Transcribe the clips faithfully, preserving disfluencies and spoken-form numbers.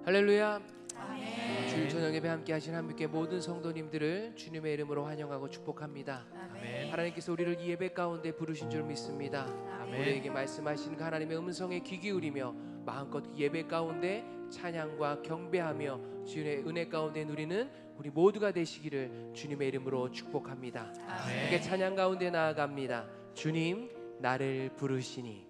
할렐루야. 아멘. 주일 저녁 예배 함께 하신 한빛교회 모든 성도님들을 주님의 이름으로 환영하고 축복합니다. 아멘. 하나님께서 우리를 이 예배 가운데 부르신 줄 믿습니다. 아멘. 우리에게 말씀하신 하나님의 음성에 귀 기울이며 마음껏 예배 가운데 찬양과 경배하며 주님의 은혜 가운데 누리는 우리 모두가 되시기를 주님의 이름으로 축복합니다. 아멘. 함께 찬양 가운데 나아갑니다. 주님 나를 부르시니.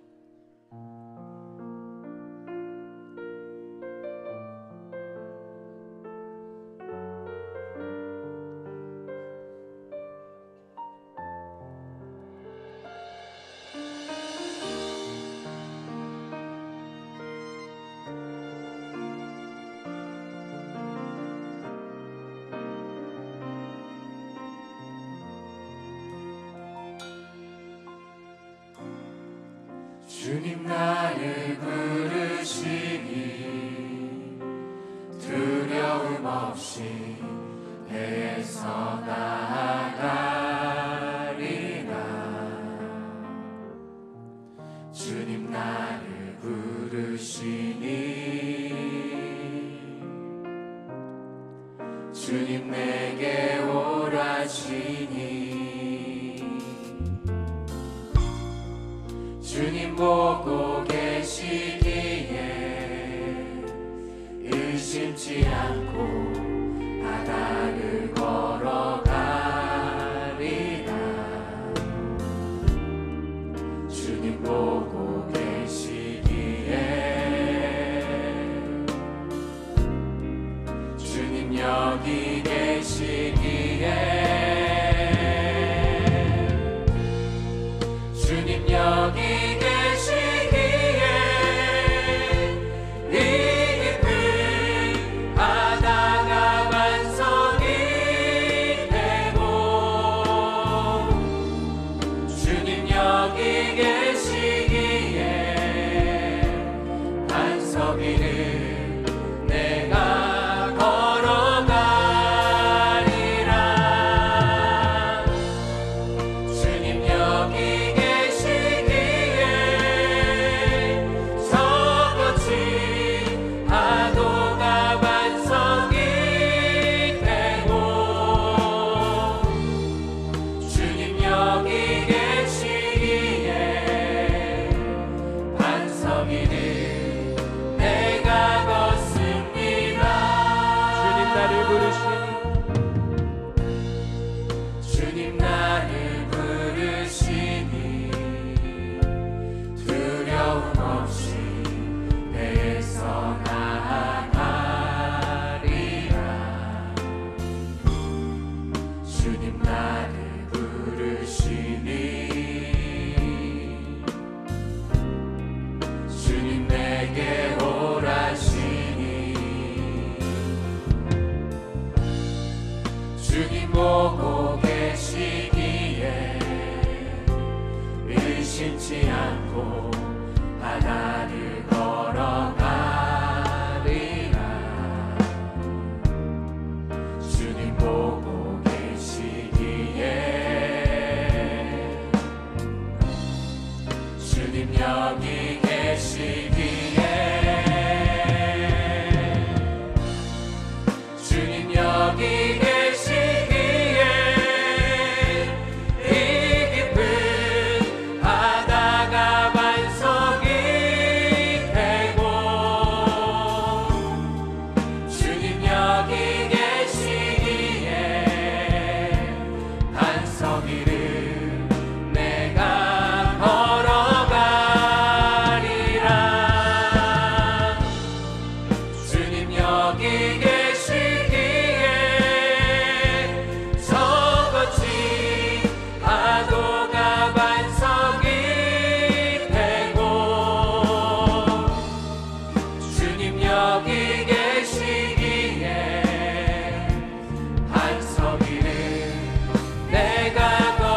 주님 나를 부르시니 두려움 없이 배에서 나아가리라. 주님 나를 부르시니 주님 내게 오라시니 주님 보고 계시기에 의심치 않고 바다를 걸어가리라. 주님 보고 계시기에 주님 여기 계시기에 주님 여기 주님 보고 계시기에 의심치 않고 바다를 걸어가리라. 주님 보고 계시기에 주님 여기 계시기에 주님 여기 반석 위를 내가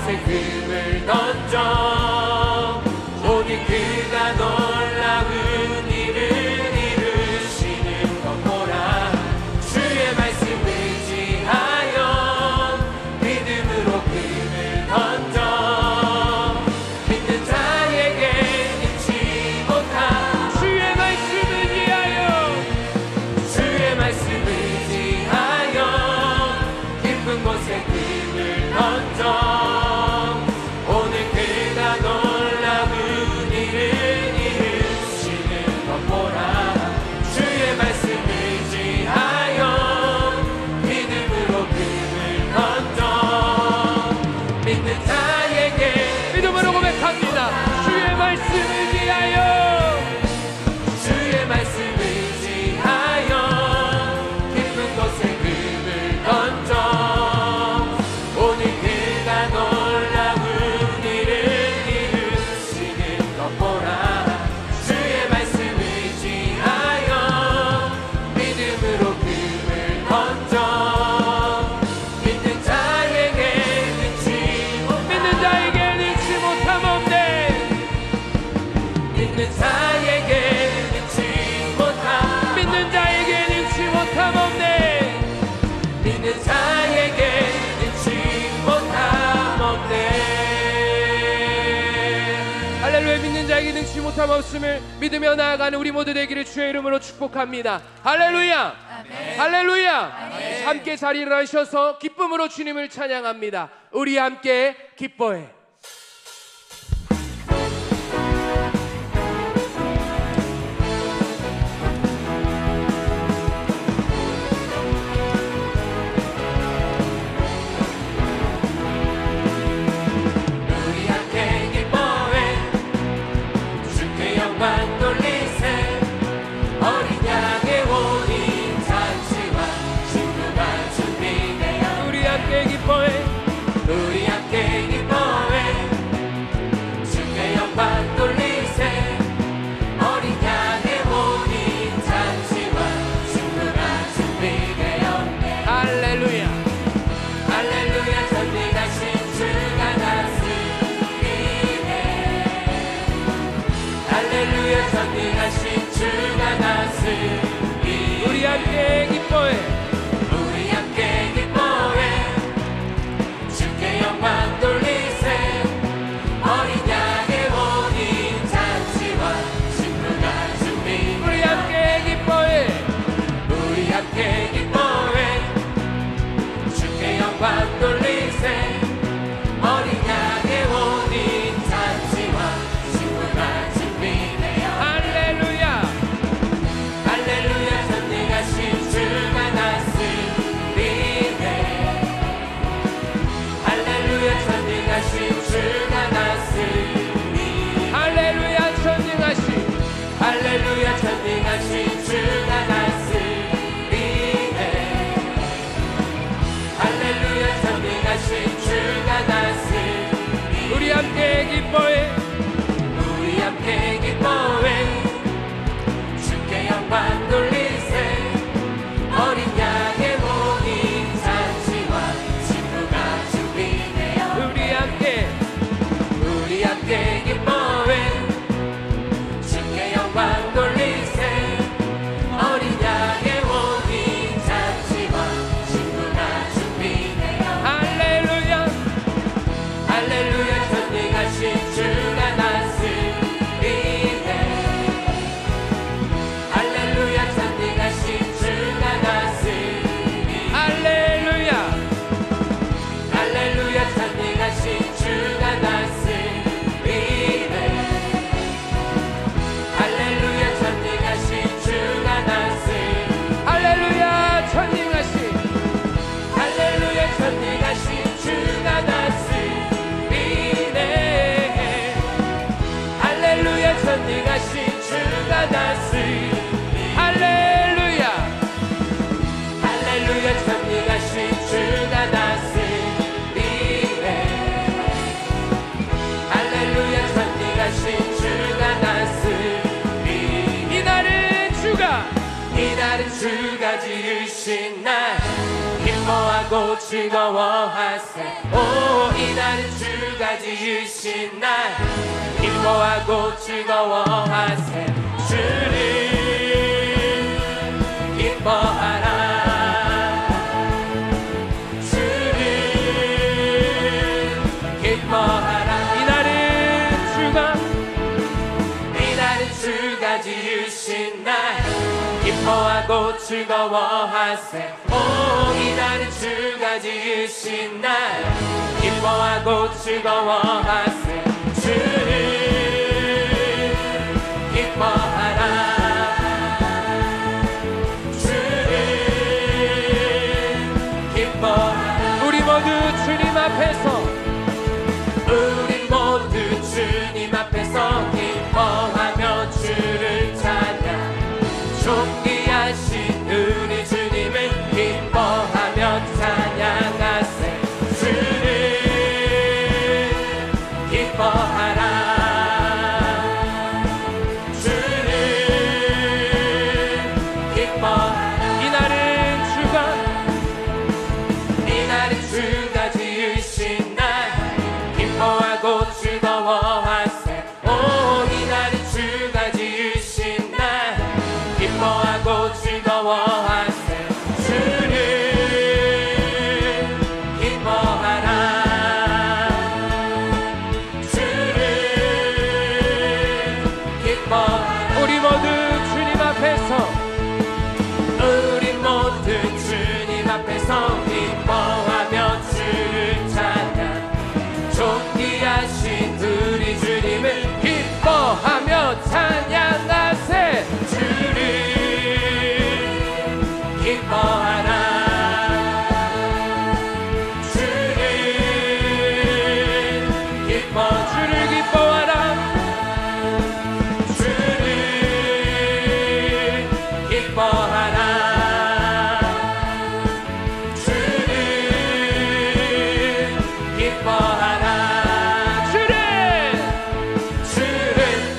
곳에 금을 던져 오직 그가 놀라운 일을 이루시는 것 보라. 주의 말씀 의지하여 믿음으로 금을 던져 믿는 자에게 잃지 못한 주의 말씀 의지하여 주의 말씀 의지하여 깊은 곳에 금을 던져 오늘 그가 놀라운 일을 이루시는 것 보라. 주의 말씀 의지하여 믿음으로 금을 던져 믿는 자에게 믿음으로 고백합니다. 주의 말씀 의지하여 주의 말씀 의지하여 깊은 곳에 금을 던져 오늘 그가 놀라운 일을 이루시는 것 보라. 주의 말씀 의지하여 믿음으로 금을 던져 믿는 자에게 능치 믿는 자에게 능치 못함 없네. 믿는 자에게 능치 못한 믿는 자에게 능치 못함 없네. 믿는 자에게 능치 못함 없네. 할렐루야. 믿는 자에게 능치 못함 없음을 믿으며 나아가는 우리 모두 되기를 주의 이름으로 축복합니다. 할렐루야. 할렐루야. 함께 자리를 일어나셔서 기쁨으로 주님을 찬양합니다. 우리 함께 기뻐해. 우리 함께 기뻐해 주께 영광 돌리세. 어린 양의 혼인 잔치와 신부가 준비되어 우리 함께 기뻐해. 우리 함께 기뻐해 주께 영광 돌리세. 어린 양의 혼인 잔치와 신부가 준비되었네. 할렐루야. 할렐루야. 전능하신 주가 다스리네. 할렐루야. 전능하신 주가 다스리네. 우리 함께 기뻐해. 우리 함께 기뻐해 주께 영광 돌리세. 어린 양의 혼인 잔치와 신부가 준비. 우리 함께 기뻐해. 우리 함께 기뻐해 주께 영광 돌리세. 어린 양의 혼인 잔치와 신부가 준비되어 할렐루야. 할렐루야. 전능하신 주가 다스리네. 할렐루야. 전능하신 주가 다스리네. 할렐루야. 전능하신 할렐루야. 전능하신 주가 다스리네. 할렐루야. 전능하신 주가 다스리네. 우리 함께 기뻐해. 우리 함께 기뻐해 주께 영광 돌리세. 어린 양의 혼인 잔치와 신부가 준비되어 우리 함께 우리 함께 기뻐해 주께 영광 돌리세. 어린 양의 혼인 잔치와 신부가 준비되어 할렐루야. 할렐루야. 전능하신 주가 다스리네. 할렐루야. 전능하신 주가 다스리네. 할렐루야. 할렐루야. 전능하신 주가 다스리네. 할렐루야. 전능하신 주가 다스리네. 할렐루야. 전능하신 할렐루야. 전능하신 주가 다스리네. 즐거워하세. 오 이날은 주가 지으신 날 기뻐하고 즐거워하세. 주를 기뻐하라. 주를 기뻐하라. 이날은 주가 이날은 주가 지으신 날 기뻐하고 즐거워하세. 오 이날은 주가 지으신 날 기뻐하고 즐거워하세. 주를 기뻐하라. 주를 기뻐하라. 우리 모두 주님 앞에서 우리 모두 주님 앞에서 기뻐하며 주를 찬양. 존귀하신 우리 주님을 기뻐하며 찬양하세. 주를 기뻐하라. 주를 기뻐하라. 이날은 주가 이날은 주가 지으신 날 기뻐하고 즐거워하세. 오 이날은 주가 지으신 날 기뻐하고 즐거워하세. 주를 기뻐하라. 주를 기뻐하라. 우리 모두 주님 앞에서 우리 모두 주님 앞에서 기뻐하며 주를 찬양. 존귀하신 우리 주님을 기뻐하며 찬양하세. 주를 기뻐하라. 주를 기뻐 주를 기뻐하라. 주를 기뻐하라. 주를 기뻐하라. 주를 주를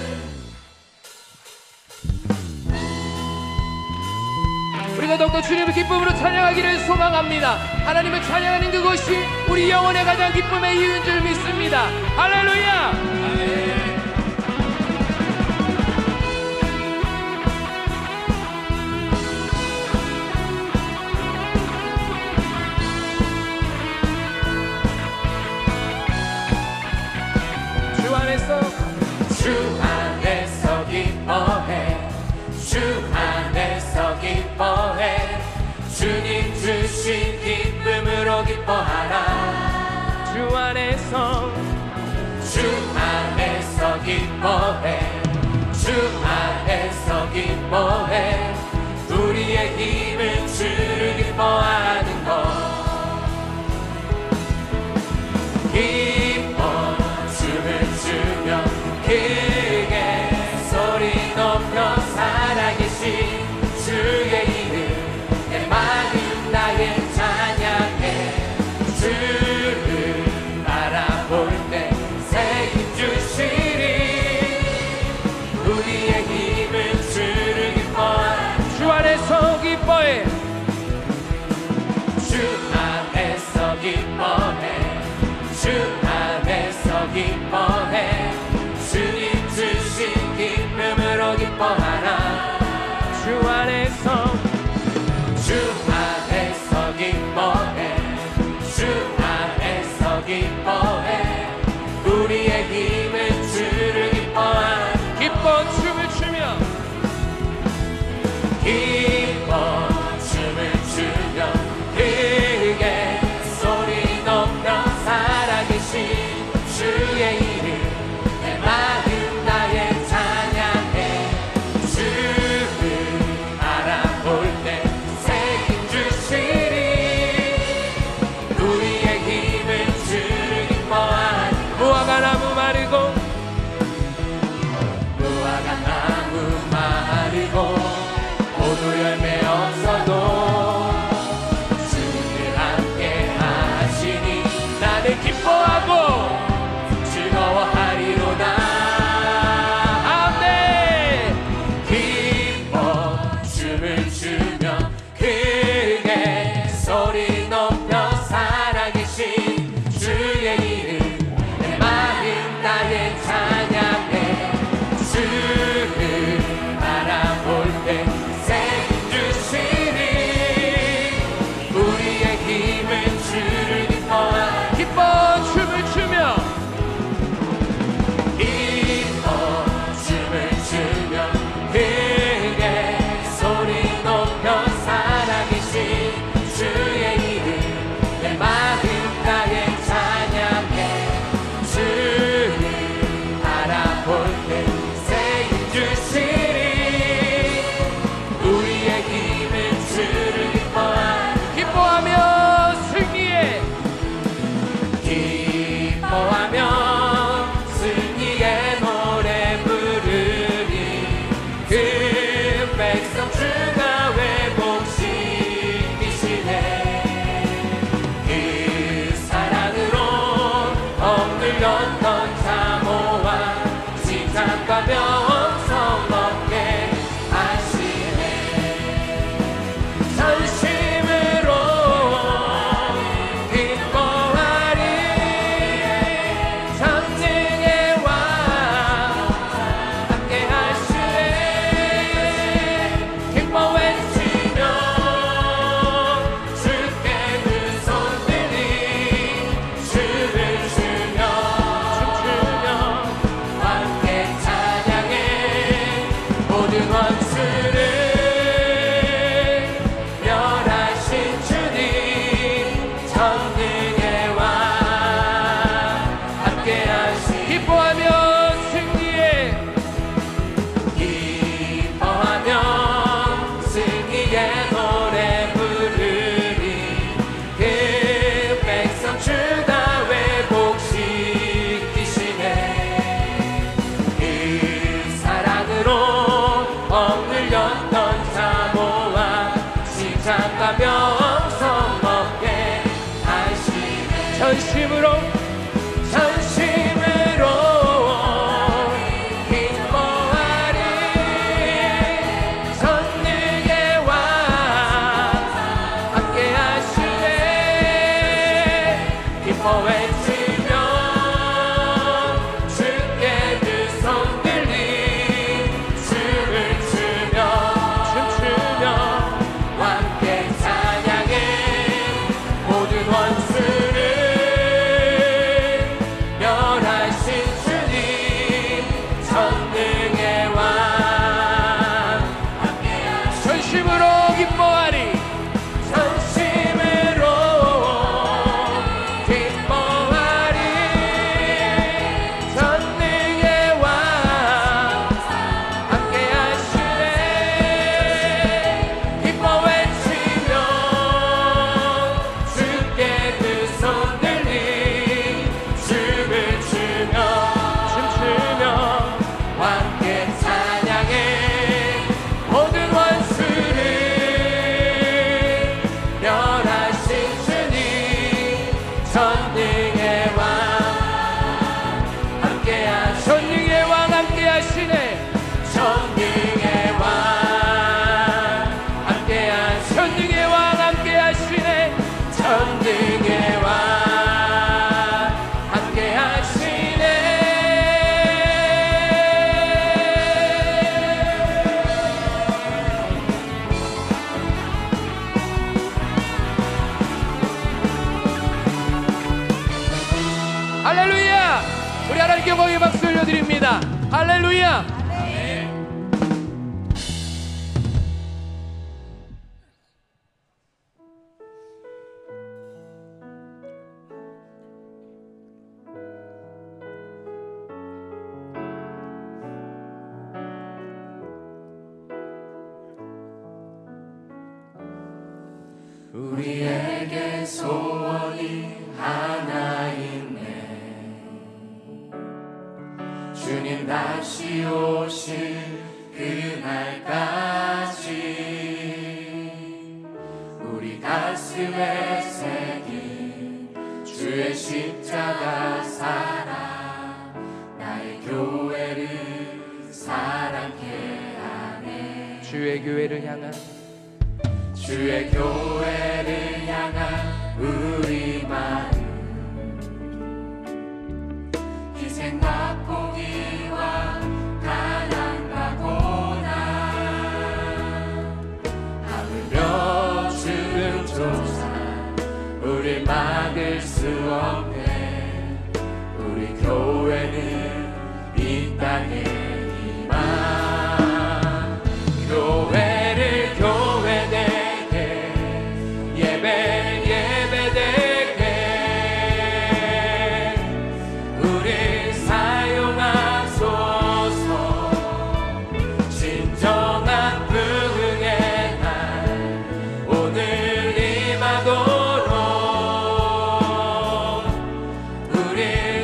우리가 더욱더 주님을 기쁨으로 찬양하기를 소망합니다. 하나님을 찬양하는 그것이 우리 영혼의 가장 기쁨의 이유인 줄 믿습니다. 할렐루야. 주 안에서 주 안에서 기뻐해. 주 안에서 기뻐해. 주님 주신 기쁨으로 기뻐하라. 주 안에서 주 안에서 기뻐해. 주 안에서 기뻐해. 우리의 힘은 주를 기뻐하는 것. 기뻐 춤을 추며 크게 소리 높여 살아계신 주의 이름 내 마음 나의 찬양해. 주를 바라볼 때 새 힘 주시리. 우리의 힘은 주를 기뻐하라. 주 안에서 기뻐해. 주 안에서 기뻐해. 주 안에서 기뻐해. 주님 주신 기쁨으로 기뻐하라. 주 안에서 주 안에서 기뻐해. 주 안에서 기뻐해. 우리의 힘은 주를 기뻐하라. 기뻐 춤을 추며 기뻐 춤을 추며 크게 소리 높여 살아계신 주의 이름 눌렸던 사모와 시작과 명성 없게 하시네. 전심으로 기뻐하리. 전능의 왕 함께 하시네. 기뻐 외치며 주께 두 손 들이 주를 주며 춤추며 함께 찬양해. 모든 원수를 멸하신 주님 전능의 왕 함께 하시. 기뻐하며 승리해. 기뻐하며 승리의 노래 부르리. 그 백성 주가 회복시키시네. 그 사랑으로 억눌렸던 사모와 시작과 명성 없게 하시네. 전심으로 전심으로 기뻐하리. 전능의 왕 함께 하시네. 기뻐 외치며 주께 두 손 들리 춤을 추며 춤추며 함께 찬양해. 모든 원수를 멸하신 주님 전능의 왕 함께 하시네. 전심으로 기뻐하리. 전심으로 기뻐하리. 전능의 왕 함께 하시네. 기뻐 외치며 주께 두 손 들리 춤을 추며 춤추며 함께 찬양해. 모든 원수를 멸하신 주님 전능의 왕 함께 하시네. 전능의 왕 함께 하시네. 전능의 왕 함께 하시네. 전능의 왕 함께 하시네. 전능의 왕 함께 하시네. 할렐루야. 우리 하나님께 영광의 박수 올려드립니다. 할렐루야. 우리에게 소원이 하나 있네. 주님 다시 오실 그날까지 우리 가슴에 새긴 주의 십자가 사랑 나의 교회를 사랑케 하네. 주의 교회를 향한 주의 교회를 향한 우리 마음 희생과 포기와 가난과 고난 하물며 주는 조사 우릴 막을 수 없네. 우리 교회는 이 땅에 희망. 교회를 교회되게 예배를 예배되게 우릴 사용하소서. 진정한 부흥의 날 오늘 임하도록 우릴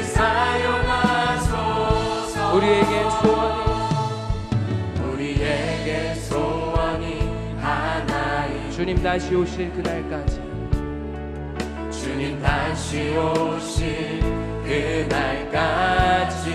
사용하소서. 우리에게 소원이 우리에게 소원이 하나 있네. 주님 다시 오실 그날까지 주님 다시 오실 그날까지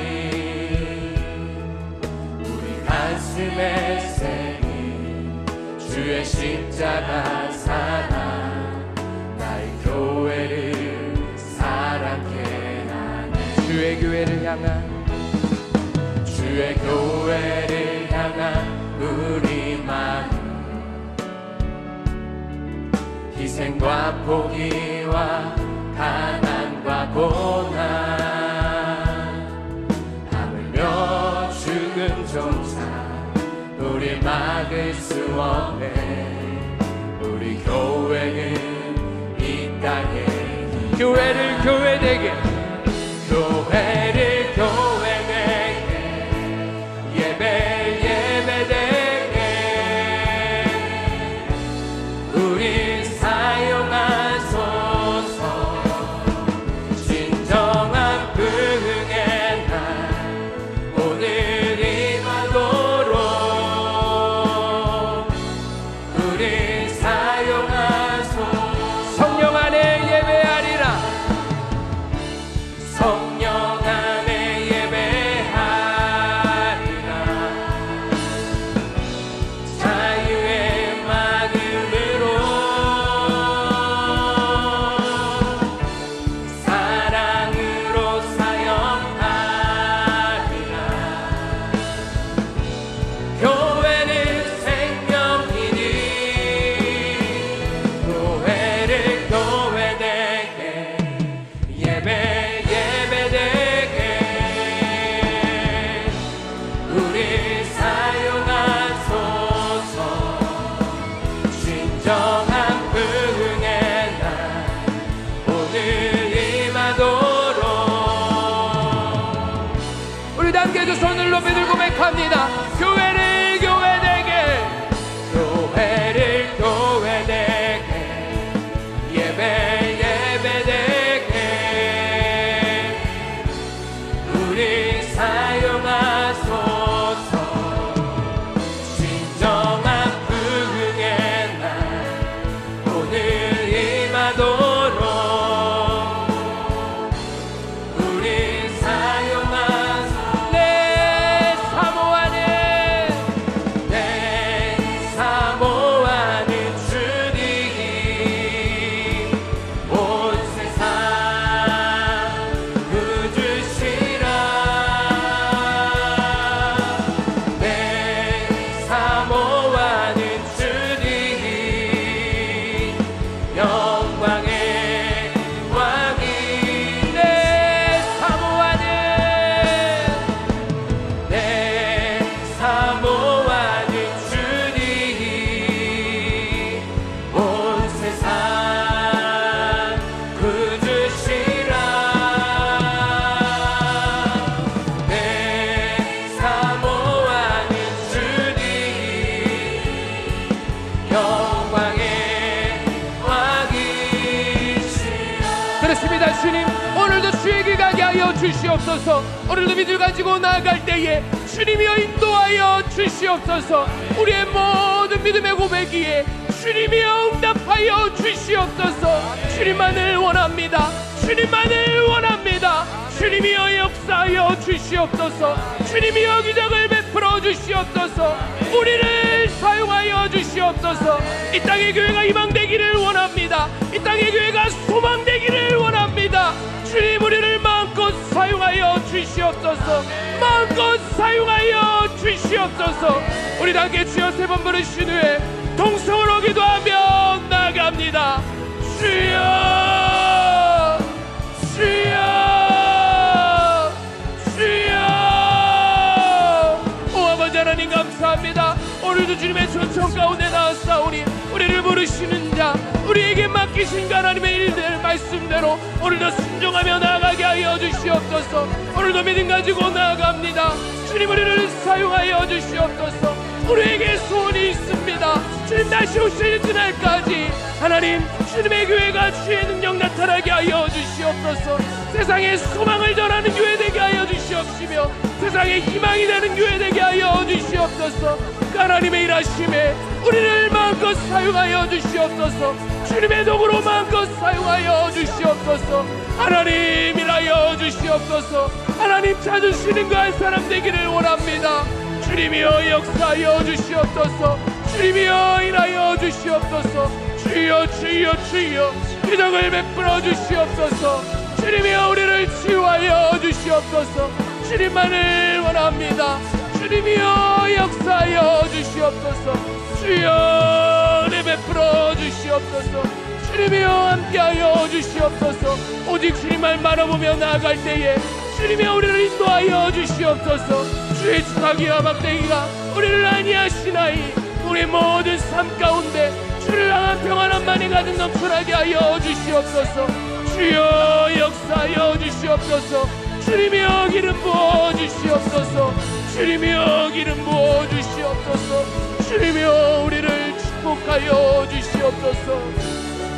우리 가슴에 새긴 주의 십자가 사랑 나의 교회를 사랑케 하네. 주의 교회를 향한 주의 교회를 향한 우리 마음 희생과 포기와 가난과 고난 하물며 죽음조차 우리 막을 수 없네. 우리 교회는 이 땅에 교회를 교회되게 교회를 교회되게 예배 예배되게 우리 사용하소서. 진정한 부흥의 날 오늘 임하도록 우리 사용하소서. 성령 안에 예배하리라. 성령 안에 예배하리라. 자유의 마음으로 사랑으로 사역하리라. 교회는 생명이니 교회를 교회되게 예배 예배되게 우리 사용하소서. 진정한 부흥의 날 오늘 임하도록 우리 단계도 손을 높이 들고 맥합니다. 교회를 교회되게 교회를 교회되게 예배 예배되게 우리 사용하소서. 진정한 부흥의 날 오늘 임하도록 우리 사용하소서. 내 사모하는 내 사모하는 주님 온 세상 구주시라. 내 사모하는 주님 영광의 왕이 내 사모하는 내 사모하는 주님 온 세상 구주시라. 내 사모하는 주님 영광의 왕이시라. 그렇습니다. 주님, 오늘도 주에게 가게 하여 주시옵소서. 오늘도 믿음을 가지고 나아갈 때에 주님이여 인도하여 주시옵소서. 우리의 모든 믿음의 고백이에 주님이여 응답하여 주시옵소서. 주님만을 원합니다. 주님만을 원합니다. 주님이여 역사하여 주시옵소서. 주님이여 기적을 베풀어 주시옵소서. 우리를 사용하여 주시옵소서. 이 땅의 교회가 희망되기를 원합니다. 이 땅의 교회가 소망되기를 원합니다. 주님, 우리를 마음껏 사용하여 주시옵소서. 마음껏 사용하여 주시옵소서. 우리 다 함께 주여 세 번 부르신 후에 동성으로 기도하며 나아갑니다. 주여, 주여, 주여. 오 아버지 하나님 감사합니다. 오늘도 주님의 초청 가운데 나왔사오니 우리를 부르시는 자, 우리에게 맡기신 하나님의 일들 말씀대로 오늘도 순종하며 나아가게 하여 주시옵소서. 오늘도 믿음 가지고 나아갑니다. 주님, 우리를 사용하여 주시옵소서. 우리에게 소원이 있습니다. 주님, 다시 오실 그날까지 하나님, 주님의 교회가 주의 능력 나타나게 하여 주시옵소서. 세상에 소망을 전하는 교회 되게 하여 주시옵시며 세상에 희망이 되는 교회 되게 하여 주시옵소서. 하나님의 일하심에 우리를 마음껏 사용하여 주시옵소서. 주님의 도구로 마음껏 사용하여 주시옵소서. 하나님 일하여 주시옵소서. 하나님 찾으시는 그 한 사람 되기를 원합니다. 주님이여 역사하여 주시옵소서. 주님이여 일하여 주시옵소서. 주여 주여 주여 기적을 베풀어 주시옵소서. 주님이여 우리를 치유하여 주시옵소서. 주님만을 원합니다. 주님이여 역사하여 주시옵소서. 주여 은혜 베풀어 주시옵소서. 주님이여 함께하여 주시옵소서. 오직 주님만 바라보며 나아갈 때에 주님이여 우리를 인도하여 주시옵소서. 주의 추하기와 막대기가 우리를 안위하시나이. 우리 모든 삶 가운데 주를 향한 평안함만이 가득 넘쳐나게 하여 주시옵소서. 주여 역사하여 주시옵소서. 주님이여 기름 부어 주시옵소서. 주님이여 기름 부어 주시옵소서. 주님이여 우리를 축복하여 주시옵소서.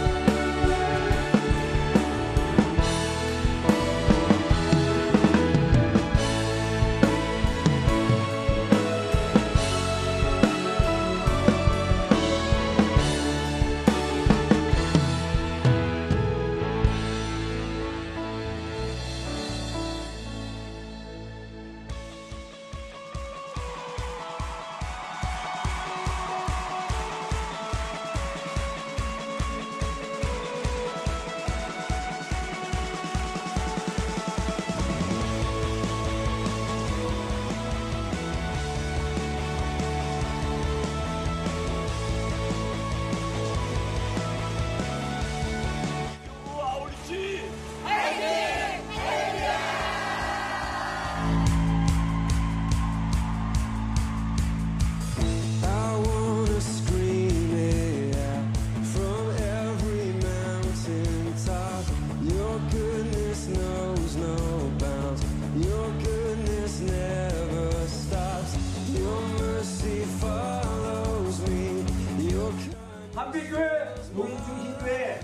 한빛교회 농중신교회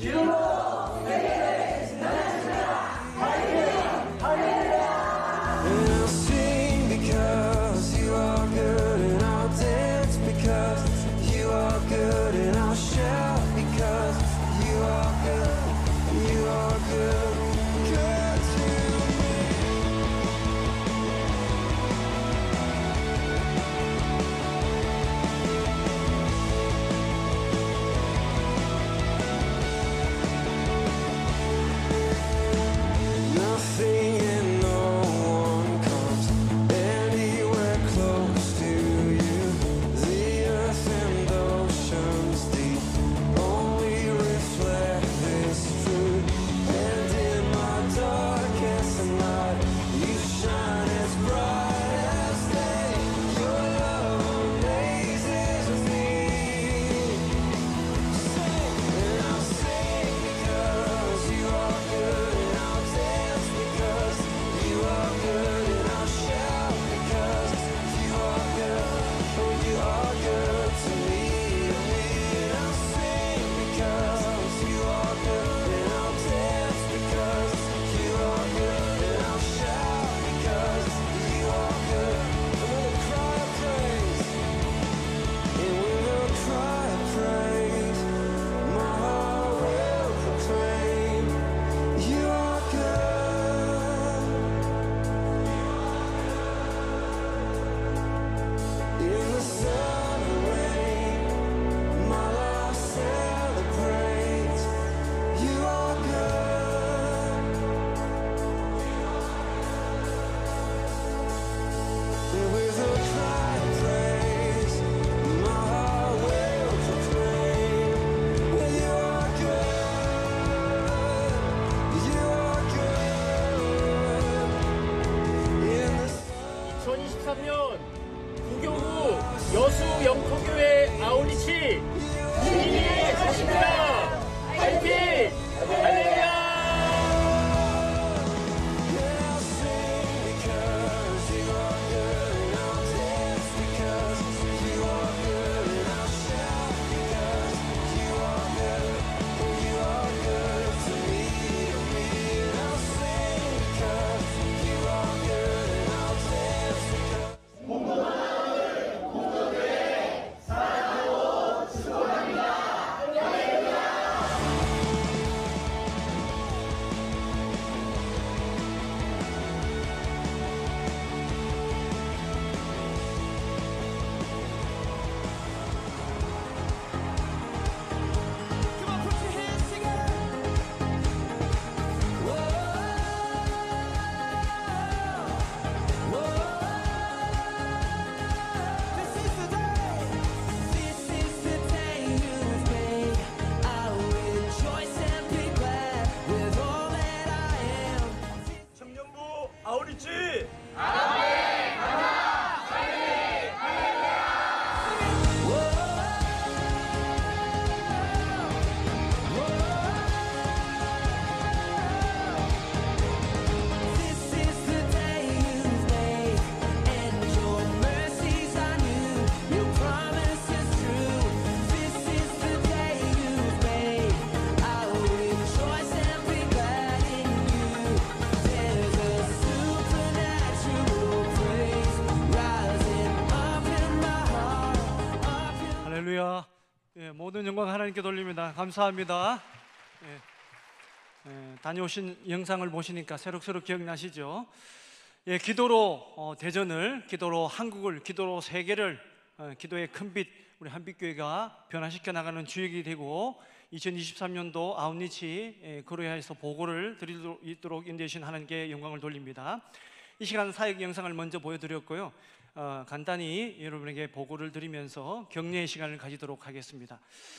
I'll sing because you are good, and I'll dance because you are good, and I'll shout because you are good, you are good, good to me. Nothing and no one comes anywhere close to you. The earth and oceans deep only reflect this truth. And in my darkest night, you shine as bright as day. Your love amazes me. And I'll sing because you are good, and I'll dance because you are good, and I'll shout because you are good, oh you are good to me, to me. And I'll sing because you are good, and I'll dance because you are good, and I'll shout because you are good. And with a cry of praise, and with a cry of praise, my heart will proclaim you are good. In the sun and rain, my life celebrates you are good. And with a cry of praise, my heart will proclaim you are good. You are good. In the 이천이십삼 년 구교구 여수 영토교회 아우리치 주님이 가십니다. 파이팅! 할렐루야! I'll sing because you are good, and I'll dance because you are good, and I'll shout because you are good, and you are good to me, to me. And I'll sing because you are good, and I'll dance because 파이팅! This is the day you've made, and your mercies are new. Your promise is true. This is the day you've made. I will rejoice and be glad in you. There's a supernatural praise rising up in my heart. Up in 할렐루야. 예, 모든 영광 하나님께 돌립니다. 감사합니다. 예, 예, 다녀오신 영상을 보시니까 새록새록 기억나시죠? 예, 기도로 어, 대전을, 기도로 한국을, 기도로 세계를, 어, 기도의 큰빛 우리 한빛교회가 변화시켜 나가는 주역이 되고 이천이십삼 년도 아웃리치 예, 코리아에서 보고를 드리도록 인도하신 하나님께 영광을 돌립니다. 이 시간 사역 영상을 먼저 보여드렸고요. 어, 간단히 여러분에게 보고를 드리면서 격려의 시간을 가지도록 하겠습니다.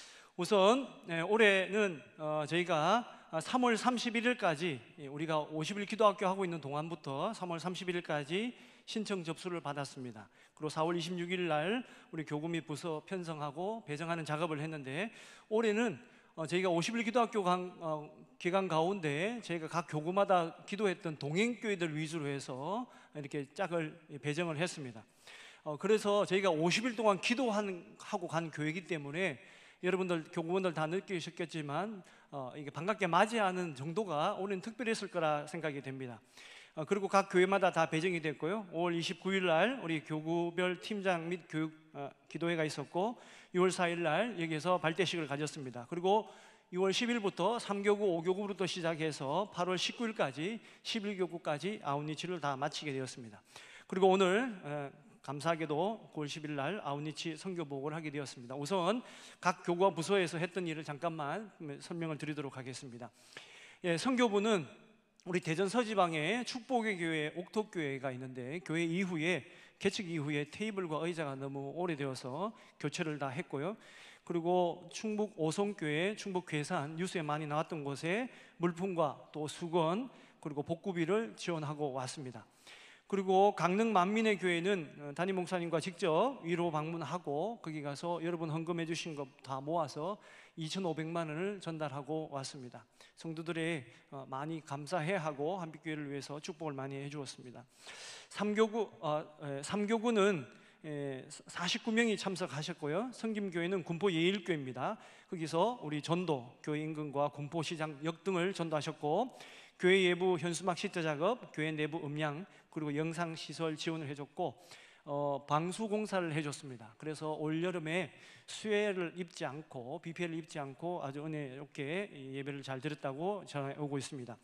우선 예, 올해는 어, 저희가 삼월 삼십일일까지 우리가 오십 일 기도학교 하고 있는 동안부터 삼월 삼십일일까지 신청 접수를 받았습니다. 그리고 사월 이십육일 날 우리 교구 및 부서 편성하고 배정하는 작업을 했는데 올해는 어, 저희가 오십 일 기도학교 강, 어, 기간 가운데 저희가 각 교구마다 기도했던 동행교회들 위주로 해서 이렇게 짝을 배정을 했습니다. 어, 그래서 저희가 오십 일 동안 기도하고 간 교회이기 때문에 여러분들 교구분들 다 느끼셨겠지만 어, 이게 반갑게 맞이하는 정도가 올해는 특별했을 거라 생각이 됩니다. 어, 그리고 각 교회마다 다 배정이 됐고요. 오월 이십구일 날 우리 교구별 팀장 및 교육 어, 기도회가 있었고 유월 사일 날 여기에서 발대식을 가졌습니다. 그리고 유월 십일부터 삼 교구, 오 교구부터 시작해서 팔월 십구일까지 십일 교구까지 아웃리치를 다 마치게 되었습니다. 그리고 오늘 어, 감사하게도 구월 십일 날 아웃리치 선교 보고를 하게 되었습니다. 우선 각 교구와 부서에서 했던 일을 잠깐만 설명을 드리도록 하겠습니다. 예, 선교부는 우리 대전 서지방에 축복의 교회, 옥토교회가 있는데 교회 이후에 개척 이후에 테이블과 의자가 너무 오래되어서 교체를 다 했고요. 그리고 충북 오송교회, 충북 괴산 뉴스에 많이 나왔던 곳에 물품과 또 수건 그리고 복구비를 지원하고 왔습니다. 그리고 강릉 만민의 교회는 담임 목사님과 직접 위로 방문하고 거기 가서 여러분 헌금해 주신 것 다 모아서 이천오백만 원을 전달하고 왔습니다. 성도들의 많이 감사해하고 한빛교회를 위해서 축복을 많이 해주었습니다. 삼교구, 어, 삼교구는 사십구 명이 참석하셨고요. 성김교회는 군포 예일교회입니다. 거기서 우리 전도, 교회 인근과 군포시장 역 등을 전도하셨고 교회 예부 현수막 시트 작업, 교회 내부 음량 그리고 영상 시설 지원을 해줬고 어, 방수 공사를 해줬습니다. 그래서 올 여름에 수해를 입지 않고 비피엘을 입지 않고 아주 은혜롭게 예배를 잘 드렸다고 전해 오고 있습니다.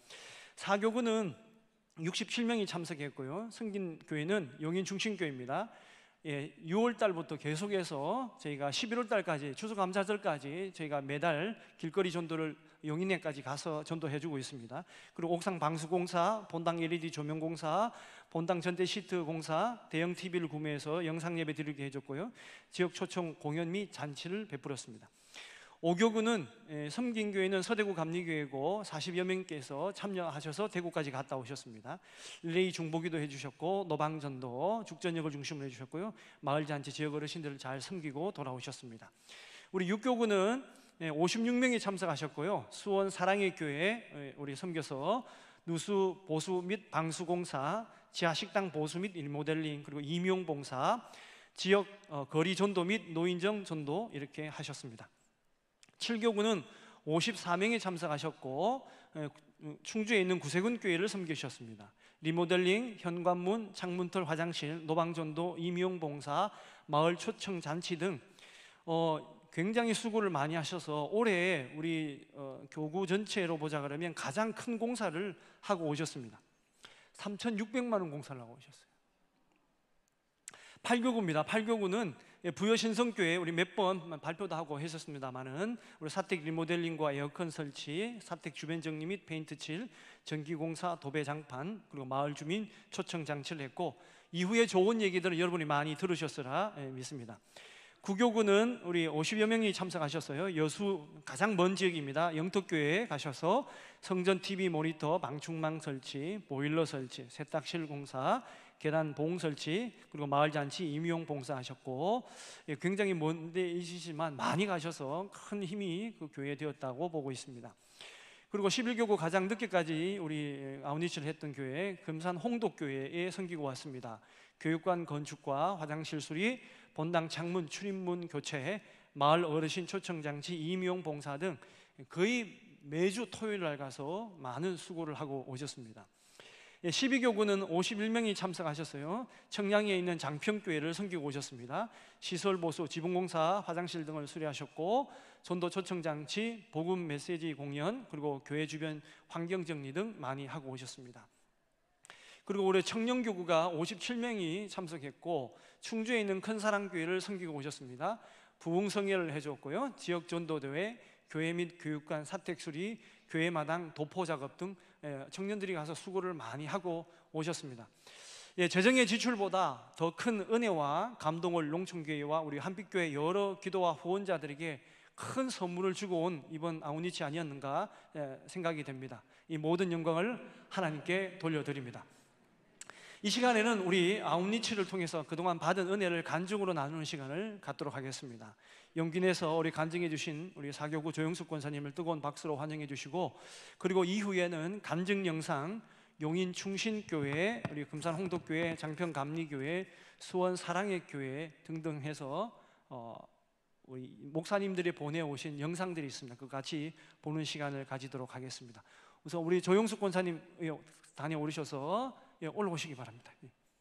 사교구는 육십칠 명이 참석했고요. 성김교회는 용인 중심교회입니다. 예, 유월 달부터 계속해서 저희가 십일월 달까지 추수감사절까지 저희가 매달 길거리 전도를 용인에까지 가서 전도해주고 있습니다. 그리고 옥상 방수공사, 본당 엘이디 조명공사, 본당 전대 시트 공사, 대형 티비를 구매해서 영상 예배 드리게 해줬고요. 지역 초청 공연 및 잔치를 베풀었습니다. 오교구는 섬긴교회는 서대구 감리교회고 사십여 명께서 참여하셔서 대구까지 갔다 오셨습니다. 릴레이 중보기도 해주셨고 노방전도 죽전역을 중심으로 해주셨고요. 마을잔치 지역 어르신들을 잘 섬기고 돌아오셨습니다. 우리 육교구는 오십육 명이 참석하셨고요. 수원 사랑의 교회 우리 섬겨서 누수 보수 및 방수공사, 지하식당 보수 및 리모델링 그리고 임용봉사, 지역 거리 전도 및 노인정 전도 이렇게 하셨습니다. 칠교구는 오십사 명이 참석하셨고 충주에 있는 구세군 교회를 섬기셨습니다. 리모델링, 현관문, 창문털 화장실, 노방전도, 임용봉사, 마을 초청 잔치 등 어, 굉장히 수고를 많이 하셔서 올해 우리 어, 교구 전체로 보자 그러면 가장 큰 공사를 하고 오셨습니다. 삼천육백만 원 공사를 하고 오셨어요. 팔교구입니다. 팔교구는 부여신성교회 우리 몇 번 발표도 하고 했었습니다만은 우리 사택 리모델링과 에어컨 설치, 사택 주변 정리 및 페인트 칠, 전기공사, 도배 장판 그리고 마을 주민 초청 장치를 했고 이후에 좋은 얘기들을 여러분이 많이 들으셨으라 믿습니다. 구교구는 우리 오십여 명이 참석하셨어요. 여수 가장 먼 지역입니다. 영덕교회에 가셔서 성전 티비 모니터, 방충망 설치, 보일러 설치, 세탁실 공사, 계단 봉 설치, 그리고 마을 잔치 임용 봉사하셨고, 예, 굉장히 먼 데 있으시지만 많이 가셔서 큰 힘이 그 교회에 되었다고 보고 있습니다. 그리고 십일 교구 가장 늦게까지 우리 아웃리치를 했던 교회 금산 홍덕교회에 섬기고 왔습니다. 교육관 건축과 화장실 수리, 본당 창문 출입문 교체, 마을 어르신 초청장치 임용 봉사 등 거의 매주 토요일 날 가서 많은 수고를 하고 오셨습니다. 십이 교구는 오십일 명이 참석하셨어요. 청량리에 있는 장평교회를 섬기고 오셨습니다. 시설 보수, 지붕공사, 화장실 등을 수리하셨고, 전도 초청장치, 복음 메시지 공연, 그리고 교회 주변 환경정리 등 많이 하고 오셨습니다. 그리고 올해 청년교구가 오십칠 명이 참석했고, 충주에 있는 큰사랑교회를 섬기고 오셨습니다. 부흥성회를 해줬고요, 지역 전도대회, 교회 및 교육관 사택수리, 교회 마당 도포 작업 등 청년들이 가서 수고를 많이 하고 오셨습니다. 예, 재정의 지출보다 더 큰 은혜와 감동을 농촌교회와 우리 한빛교회 여러 기도와 후원자들에게 큰 선물을 주고 온 이번 아웃리치 아니었는가 생각이 됩니다. 이 모든 영광을 하나님께 돌려드립니다. 이 시간에는 우리 아웃리치를 통해서 그동안 받은 은혜를 간증으로 나누는 시간을 갖도록 하겠습니다. 용기 내서 우리 간증해 주신 우리 사교구 조영숙 권사님을 뜨거운 박수로 환영해 주시고, 그리고 이후에는 간증 영상 용인 충신교회, 우리 금산 홍덕교회, 장평 감리교회, 수원 사랑의 교회 등등 해서 어, 우리 목사님들이 보내오신 영상들이 있습니다. 그 같이 보는 시간을 가지도록 하겠습니다. 우선 우리 조영숙 권사님 다녀오셔서 예, 올라오시기 바랍니다.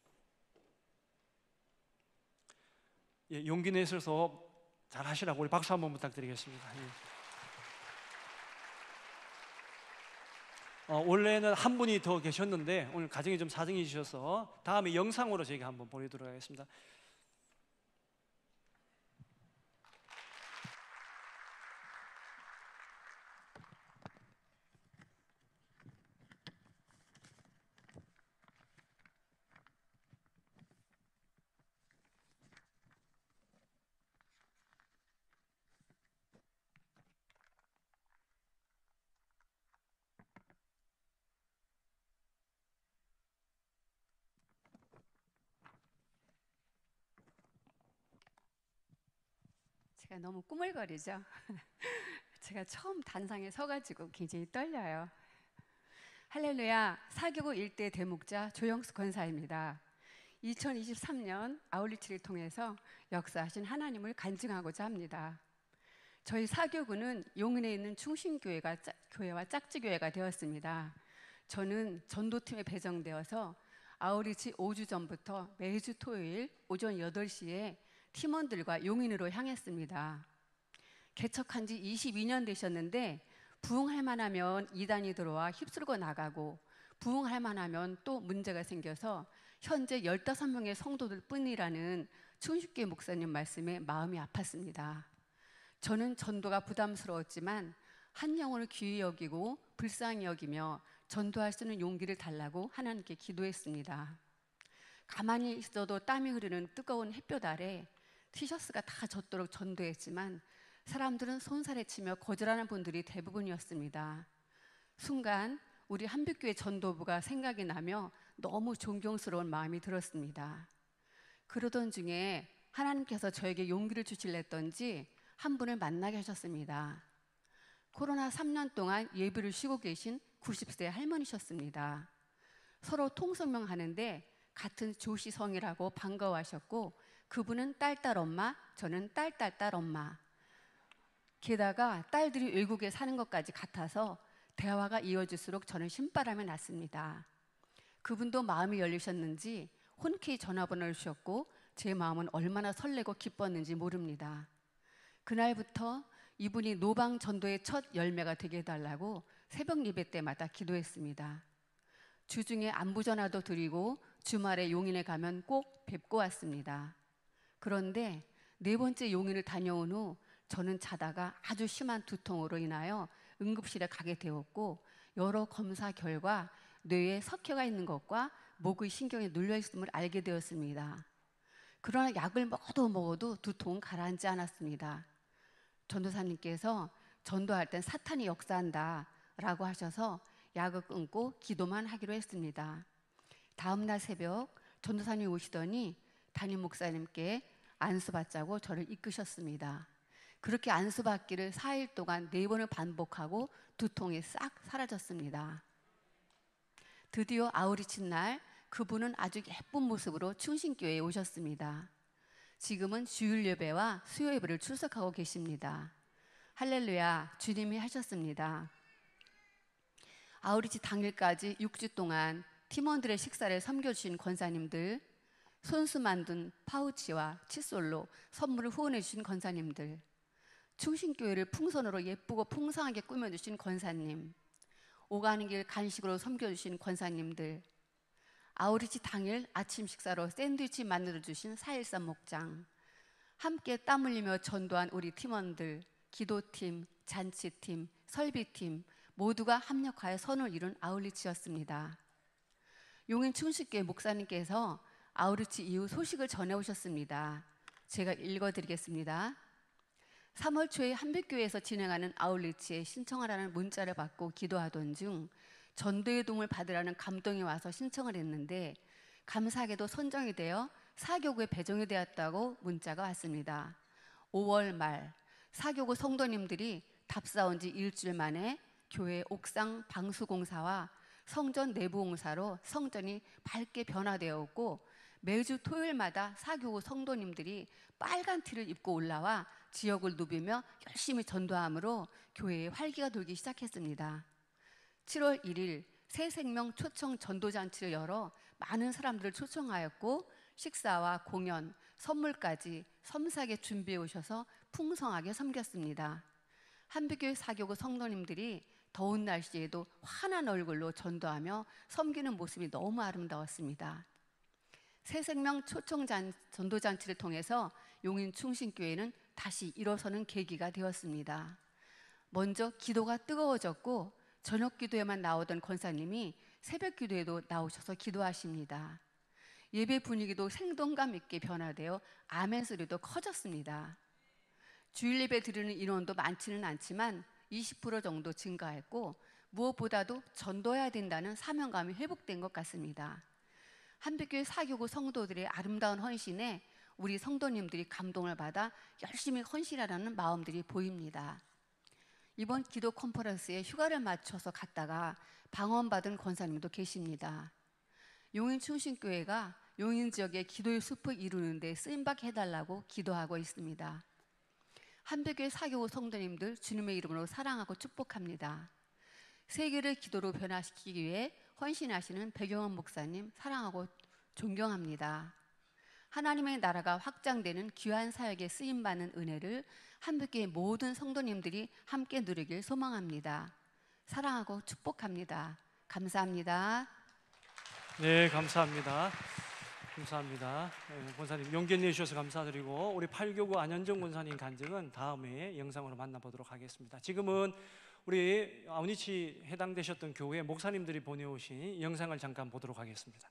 예, 용기 내셔서 잘 하시라고 우리 박수 한번 부탁드리겠습니다. 예. 어, 원래는 한 분이 더 계셨는데 오늘 가정이 좀 사정이 주셔서 다음에 영상으로 저희가 한번 보내도록 하겠습니다. 제가 너무 꾸물거리죠. 제가 처음 단상에 서가지고 굉장히 떨려요. 할렐루야. 사교구 일대 대목자 조영숙 권사입니다. 이천이십삼 년 아웃리치를 통해서 역사하신 하나님을 간증하고자 합니다. 저희 사교구는 용인에 있는 충신교회가 짜, 교회와 짝지교회가 되었습니다. 저는 전도팀에 배정되어서 아웃리치 오 주 전부터 매주 토요일 오전 여덟 시에 팀원들과 용인으로 향했습니다. 개척한 지 이십이 년 되셨는데 부흥할 만하면 이단이 들어와 휩쓸고 나가고, 부흥할 만하면 또 문제가 생겨서 현재 열다섯 명의 성도들 뿐이라는 충식교회 목사님 말씀에 마음이 아팠습니다. 저는 전도가 부담스러웠지만 한 영혼을 귀히 여기고 불쌍히 여기며 전도할 수 있는 용기를 달라고 하나님께 기도했습니다. 가만히 있어도 땀이 흐르는 뜨거운 햇볕 아래 티셔츠가 다 젖도록 전도했지만 사람들은 손살에 치며 거절하는 분들이 대부분이었습니다. 순간 우리 한빛교회 전도부가 생각이 나며 너무 존경스러운 마음이 들었습니다. 그러던 중에 하나님께서 저에게 용기를 주실랬던지 한 분을 만나게 하셨습니다. 코로나 삼 년 동안 예배를 쉬고 계신 구십 세 할머니셨습니다. 서로 통성명하는데 같은 조시성이라고 반가워하셨고, 그분은 딸딸 엄마, 저는 딸딸딸 엄마. 게다가 딸들이 외국에 사는 것까지 같아서 대화가 이어질수록 저는 신바람이 났습니다. 그분도 마음이 열리셨는지 혼쾌히 전화번호를 주셨고 제 마음은 얼마나 설레고 기뻤는지 모릅니다. 그날부터 이분이 노방 전도의 첫 열매가 되게 해달라고 새벽 예배 때마다 기도했습니다. 주중에 안부 전화도 드리고 주말에 용인에 가면 꼭 뵙고 왔습니다. 그런데 네 번째 용인을 다녀온 후 저는 자다가 아주 심한 두통으로 인하여 응급실에 가게 되었고, 여러 검사 결과 뇌에 석회가 있는 것과 목의 신경이 눌려 있음을 알게 되었습니다. 그러나 약을 먹어도 먹어도 두통은 가라앉지 않았습니다. 전도사님께서 전도할 땐 사탄이 역사한다 라고 하셔서 약을 끊고 기도만 하기로 했습니다. 다음날 새벽 전도사님이 오시더니 담임 목사님께 안수받자고 저를 이끄셨습니다. 그렇게 안수받기를 사 일 동안 네 번을 반복하고 두통이 싹 사라졌습니다. 드디어 아우리치 날 그분은 아주 예쁜 모습으로 충신교회에 오셨습니다. 지금은 주일 예배와 수요 예배를 출석하고 계십니다. 할렐루야, 주님이 하셨습니다. 아우리치 당일까지 육 주 동안 팀원들의 식사를 섬겨주신 권사님들, 손수 만든 파우치와 칫솔로 선물을 후원해 주신 권사님들, 충신교회를 풍선으로 예쁘고 풍성하게 꾸며주신 권사님, 오가는 길 간식으로 섬겨주신 권사님들, 아우리치 당일 아침 식사로 샌드위치 만들어주신 사일삼 목장, 함께 땀 흘리며 전도한 우리 팀원들, 기도팀, 잔치팀, 설비팀 모두가 합력하여 선을 이룬 아우리치였습니다. 용인 충신교회 목사님께서 아우리치 이후 소식을 전해오셨습니다. 제가 읽어드리겠습니다. 삼월 초에 한빛교회에서 진행하는 아우리치에 신청하라는 문자를 받고 기도하던 중 전도의 도움을 받으라는 감동이 와서 신청을 했는데 감사하게도 선정이 되어 사교구에 배정이 되었다고 문자가 왔습니다. 오월 말 사교구 성도님들이 답사온 지 일주일 만에 교회 옥상 방수공사와 성전 내부공사로 성전이 밝게 변화되었고 매주 토요일마다 사교구 성도님들이 빨간 티를 입고 올라와 지역을 누비며 열심히 전도함으로 교회에 활기가 돌기 시작했습니다. 칠월 일일 새생명 초청 전도잔치를 열어 많은 사람들을 초청하였고 식사와 공연, 선물까지 섬세하게 준비해 오셔서 풍성하게 섬겼습니다. 한빛교회 사교구 성도님들이 더운 날씨에도 환한 얼굴로 전도하며 섬기는 모습이 너무 아름다웠습니다. 새생명 초청 전도잔치를 통해서 용인 충신교회는 다시 일어서는 계기가 되었습니다. 먼저 기도가 뜨거워졌고 저녁 기도에만 나오던 권사님이 새벽 기도에도 나오셔서 기도하십니다. 예배 분위기도 생동감 있게 변화되어 아멘 소리도 커졌습니다. 주일 예배 드리는 인원도 많지는 않지만 이십 퍼센트 정도 증가했고 무엇보다도 전도해야 된다는 사명감이 회복된 것 같습니다. 한빛교회 사교구 성도들의 아름다운 헌신에 우리 성도님들이 감동을 받아 열심히 헌신하라는 마음들이 보입니다. 이번 기도 컨퍼런스에 휴가를 맞춰서 갔다가 방언받은 권사님도 계십니다. 용인 충신교회가 용인 지역의 기도의 숲을 이루는 데 쓰임받게 해달라고 기도하고 있습니다. 한빛교회 사교구 성도님들 주님의 이름으로 사랑하고 축복합니다. 세계를 기도로 변화시키기 위해 헌신하시는 백영원 목사님 사랑하고 존경합니다. 하나님의 나라가 확장되는 귀한 사역에 쓰임받는 은혜를 한빛교회 모든 성도님들이 함께 누리길 소망합니다. 사랑하고 축복합니다. 감사합니다. 네, 감사합니다. 감사합니다. 네, 권사님 용기 내주셔서 감사드리고 우리 팔교구 안현정 권사님 간증은 다음에 영상으로 만나보도록 하겠습니다. 지금은 우리 아우리치 해당되셨던 교회 목사님들이 보내오신 영상을 잠깐 보도록 하겠습니다.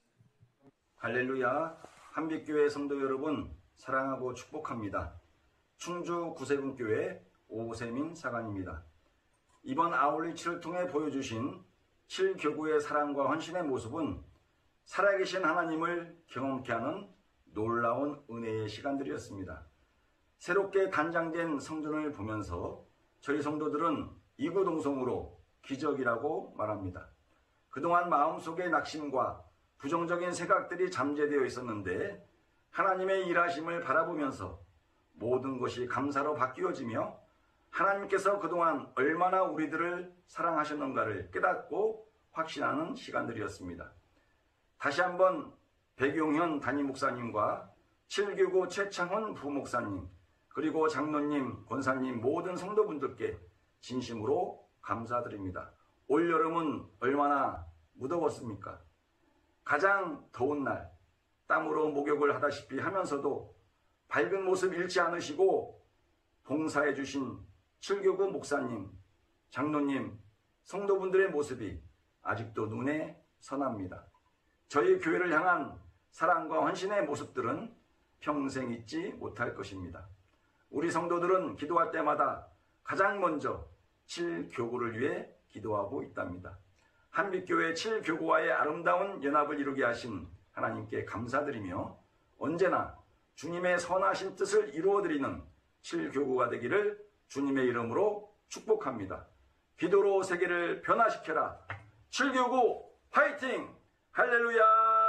할렐루야, 한빛교회 성도 여러분 사랑하고 축복합니다. 충주 구세군교회 오세민 사관입니다. 이번 아우리치를 통해 보여주신 칠교구의 사랑과 헌신의 모습은 살아계신 하나님을 경험케 하는 놀라운 은혜의 시간들이었습니다. 새롭게 단장된 성전을 보면서 저희 성도들은 이구동성으로 기적이라고 말합니다. 그동안 마음속의 낙심과 부정적인 생각들이 잠재되어 있었는데 하나님의 일하심을 바라보면서 모든 것이 감사로 바뀌어지며 하나님께서 그동안 얼마나 우리들을 사랑하셨는가를 깨닫고 확신하는 시간들이었습니다. 다시 한번 백용현 담임 목사님과 칠교구 최창훈 부목사님 그리고 장로님, 권사님 모든 성도분들께 진심으로 감사드립니다. 올여름은 얼마나 무더웠습니까? 가장 더운 날 땀으로 목욕을 하다시피 하면서도 밝은 모습 잃지 않으시고 봉사해 주신 칠교구 목사님, 장로님, 성도분들의 모습이 아직도 눈에 선합니다. 저희 교회를 향한 사랑과 헌신의 모습들은 평생 잊지 못할 것입니다. 우리 성도들은 기도할 때마다 가장 먼저 칠교구를 위해 기도하고 있답니다. 한빛교회 칠교구와의 아름다운 연합을 이루게 하신 하나님께 감사드리며 언제나 주님의 선하신 뜻을 이루어드리는 칠교구가 되기를 주님의 이름으로 축복합니다. 기도로 세계를 변화시켜라. 칠교구 화이팅! 할렐루야!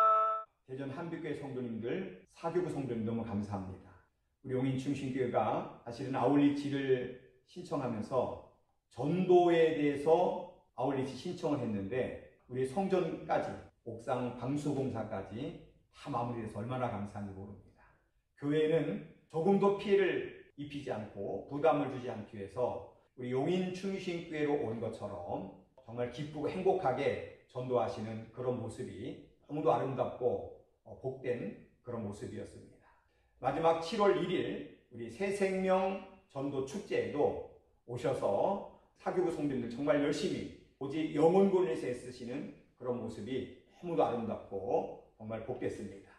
대전 한빛교회 성도님들, 사교구 성도님 너무 감사합니다. 우리 용인 중심교회가 사실은 아울리치를 신청하면서 전도에 대해서 아울리치 신청을 했는데 우리 성전까지, 옥상 방수공사까지 다 마무리돼서 얼마나 감사한지 모릅니다. 교회는 조금도 피해를 입히지 않고 부담을 주지 않기 위해서 우리 용인 중심교회로 온 것처럼 정말 기쁘고 행복하게 전도하시는 그런 모습이 너무도 아름답고 복된 그런 모습이었습니다. 마지막 칠월 일일 우리 새생명 전도 축제에도 오셔서 사교구 성도님들 정말 열심히 오직 영혼군을 위해서 애쓰시는 그런 모습이 너무도 아름답고 정말 복됐습니다.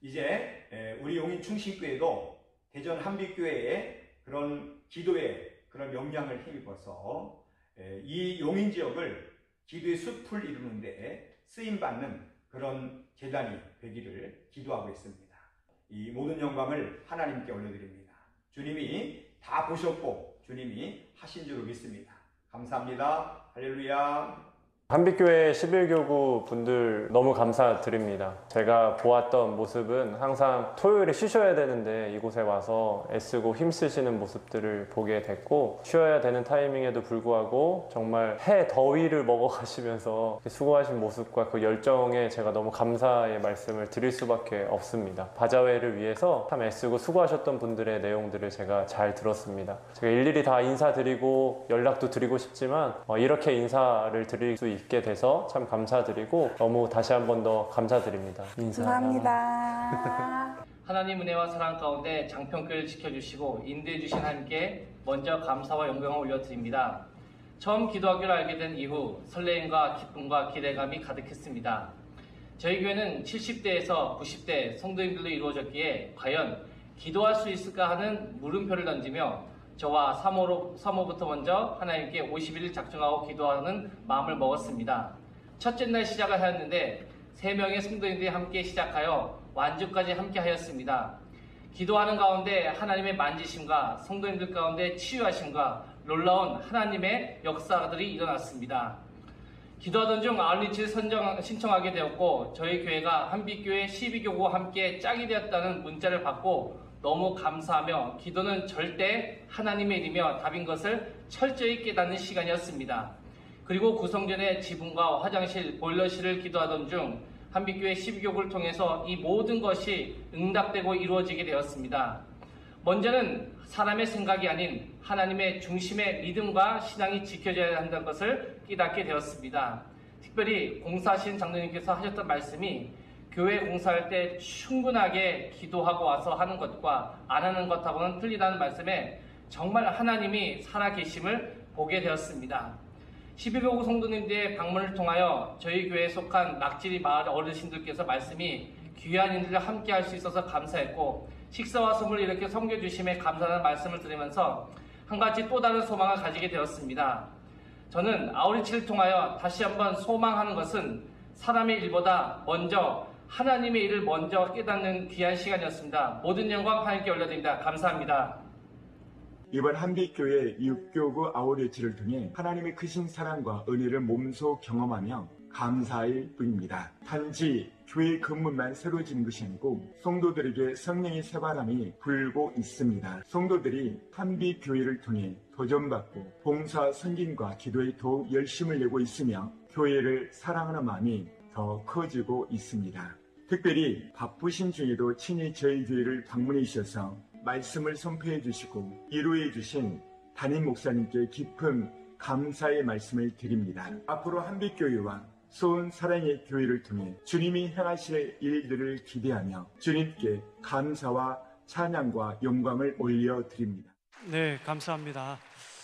이제 우리 용인 충신교회도 대전 한빛교회의 그런 기도의 그런 역량을 힘입어서 이 용인 지역을 기도의 숲을 이루는데 쓰임받는 그런 재단이 되기를 기도하고 있습니다. 이 모든 영광을 하나님께 올려드립니다. 주님이 다 보셨고 주님이 하신 줄로 믿습니다. 감사합니다. 할렐루야. 한빛교회 십일교구 분들 너무 감사드립니다. 제가 보았던 모습은 항상 토요일에 쉬셔야 되는데 이곳에 와서 애쓰고 힘쓰시는 모습들을 보게 됐고, 쉬어야 되는 타이밍에도 불구하고 정말 해 더위를 먹어가시면서 수고하신 모습과 그 열정에 제가 너무 감사의 말씀을 드릴 수밖에 없습니다. 바자회를 위해서 참 애쓰고 수고하셨던 분들의 내용들을 제가 잘 들었습니다. 제가 일일이 다 인사드리고 연락도 드리고 싶지만 이렇게 인사를 드릴 수 있 있게 돼서 참 감사드리고 너무 다시 한 번 더 감사드립니다. 인사. 감사합니다. 하나님 은혜와 사랑 가운데 장평교회를 지켜주시고 인도해 주신 하나님께 먼저 감사와 영광을 올려드립니다. 처음 기도하기를 알게 된 이후 설레임과 기쁨과 기대감이 가득했습니다. 저희 교회는 칠십 대에서 구십 대 성도님들로 이루어졌기에 과연 기도할 수 있을까 하는 물음표를 던지며 저와 사모로, 사모부터 먼저 하나님께 오십 일 작정하고 기도하는 마음을 먹었습니다. 첫째 날 시작을 하였는데 세 명의 성도님들이 함께 시작하여 완주까지 함께 하였습니다. 기도하는 가운데 하나님의 만지심과 성도님들 가운데 치유하심과 놀라운 하나님의 역사들이 일어났습니다. 기도하던 중 아울리치를 선정, 신청하게 되었고 저희 교회가 한빛교회 십이교구와 함께 짝이 되었다는 문자를 받고 너무 감사하며 기도는 절대 하나님의 일이며 답인 것을 철저히 깨닫는 시간이었습니다. 그리고 구성전의 지붕과 화장실, 보일러실을 기도하던 중 한빛교회 십이교구를 통해서 이 모든 것이 응답되고 이루어지게 되었습니다. 먼저는 사람의 생각이 아닌 하나님의 중심의 믿음과 신앙이 지켜져야 한다는 것을 깨닫게 되었습니다. 특별히 공사하신 장로님께서 하셨던 말씀이 교회 공사할 때 충분하게 기도하고 와서 하는 것과 안 하는 것하고는 틀리다는 말씀에 정말 하나님이 살아계심을 보게 되었습니다. 십이교구 성도님들의 방문을 통하여 저희 교회에 속한 낙지리 마을 어르신들께서 말씀이 귀한 일들을 함께 할 수 있어서 감사했고 식사와 선물을 이렇게 섬겨주심에 감사하는 말씀을 들으면서 한 가지 또 다른 소망을 가지게 되었습니다. 저는 아우리치를 통하여 다시 한번 소망하는 것은 사람의 일보다 먼저 하나님의 일을 먼저 깨닫는 귀한 시간이었습니다. 모든 영광 하나님께 올려드립니다. 감사합니다. 이번 한빛교회 육교구 아우리치를 통해 하나님의 크신 사랑과 은혜를 몸소 경험하며 감사할 뿐입니다. 단지 교회 건물만 새로 지은 것이 아니고 성도들에게 성령의 새바람이 불고 있습니다. 성도들이 한빛교회를 통해 도전받고 봉사, 선진과 기도에 더욱 열심을 내고 있으며 교회를 사랑하는 마음이 더 커지고 있습니다. 특별히 바쁘신 중에도 친히 저희 교회를 방문해 주셔서 말씀을 선포해 주시고 위로해 주신 담임 목사님께 깊은 감사의 말씀을 드립니다. 앞으로 한빛교회와 소원 사랑의 교회를 통해 주님이 행하실 일들을 기대하며 주님께 감사와 찬양과 영광을 올려드립니다. 네, 감사합니다.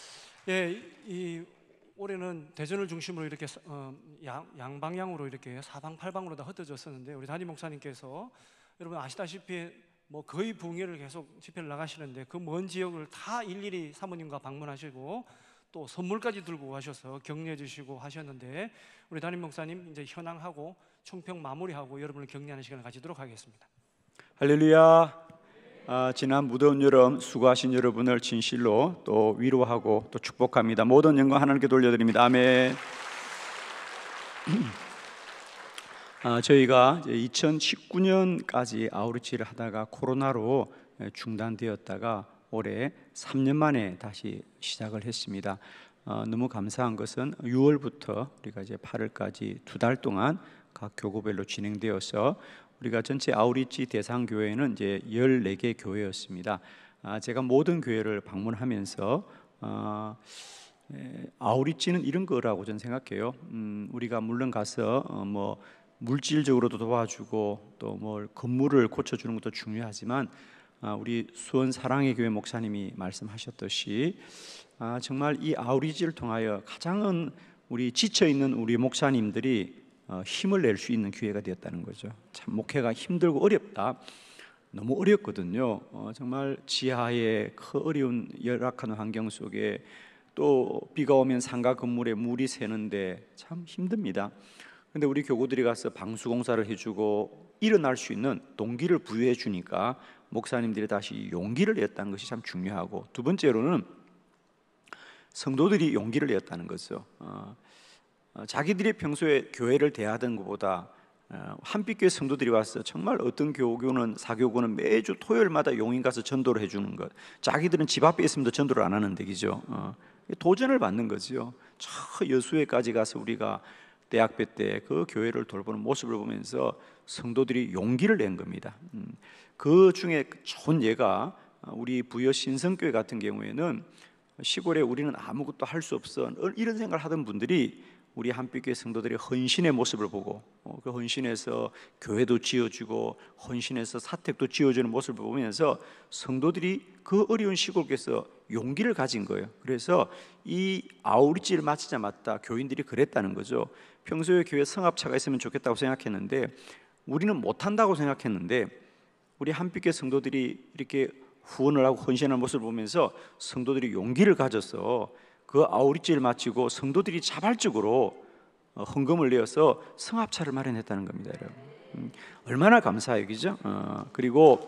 예, 이 올해는 대전을 중심으로 이렇게 어, 양, 양방향으로 이렇게 사방팔방으로 다 흩어졌었는데 우리 담임 목사님께서 여러분 아시다시피 뭐 거의 부흥회를 계속 집회를 나가시는데 그 먼 지역을 다 일일이 사모님과 방문하시고 또 선물까지 들고 가셔서 격려해 주시고 하셨는데 우리 담임 목사님 이제 현황하고 총평 마무리하고 여러분을 격려하는 시간을 가지도록 하겠습니다. 할렐루야. 아, 지난 무더운 여름 수고하신 여러분을 진실로 또 위로하고 또 축복합니다. 모든 영광 하나님께 돌려드립니다. 아멘. 아, 저희가 이천십구 년까지 아우리치를 하다가 코로나로 중단되었다가 올해 삼 년 만에 다시 시작을 했습니다. 어, 너무 감사한 것은 유월부터 우리가 이제 팔월까지 두 달 동안 각 교구별로 진행되어서 우리가 전체 아우리치 대상 교회는 이제 열네 개 교회였습니다. 아, 제가 모든 교회를 방문하면서 어, 에, 아우리치는 이런 거라고 저는 생각해요. 음, 우리가 물론 가서 어, 뭐 물질적으로도 도와주고 또 뭐 건물을 고쳐주는 것도 중요하지만 아, 우리 수원 사랑의 교회 목사님이 말씀하셨듯이 아, 정말 이 아우리치를 통하여 가장은 우리 지쳐 있는 우리 목사님들이 어, 힘을 낼 수 있는 기회가 되었다는 거죠. 참 목회가 힘들고 어렵다. 너무 어렵거든요. 어, 정말 지하에 그 어려운 열악한 환경 속에 또 비가 오면 상가 건물에 물이 새는데 참 힘듭니다. 근데 우리 교구들이 가서 방수공사를 해주고 일어날 수 있는 동기를 부여해 주니까 목사님들이 다시 용기를 냈다는 것이 참 중요하고, 두 번째로는 성도들이 용기를 냈다는 거죠. 어, 어, 자기들이 평소에 교회를 대하던 것보다 어, 한빛교회 성도들이 와서 정말 어떤 교구는 사교구는 매주 토요일마다 용인 가서 전도를 해주는 것, 자기들은 집 앞에 있으면 전도를 안 하는데 그죠? 어, 도전을 받는 거죠. 저 여수에까지 가서 우리가 대학배 때 그 교회를 돌보는 모습을 보면서 성도들이 용기를 낸 겁니다. 음, 그 중에 좋은 예가 우리 부여 신성교회 같은 경우에는 시골에 우리는 아무것도 할 수 없어 이런 생각을 하던 분들이 우리 한빛교회 성도들의 헌신의 모습을 보고 어, 그 헌신에서 교회도 지어주고 헌신에서 사택도 지어주는 모습을 보면서 성도들이 그 어려운 시골에서 용기를 가진 거예요. 그래서 이 아우리치를 마치자마자 교인들이 그랬다는 거죠. 평소에 교회 성합차가 있으면 좋겠다고 생각했는데 우리는 못한다고 생각했는데 우리 한빛교회 성도들이 이렇게 후원을 하고 헌신하는 모습을 보면서 성도들이 용기를 가져서 그 아우리치를 마치고 성도들이 자발적으로 헌금을 내어서 성합차를 마련했다는 겁니다, 여러분. 음, 얼마나 감사해요, 그죠? 어, 그리고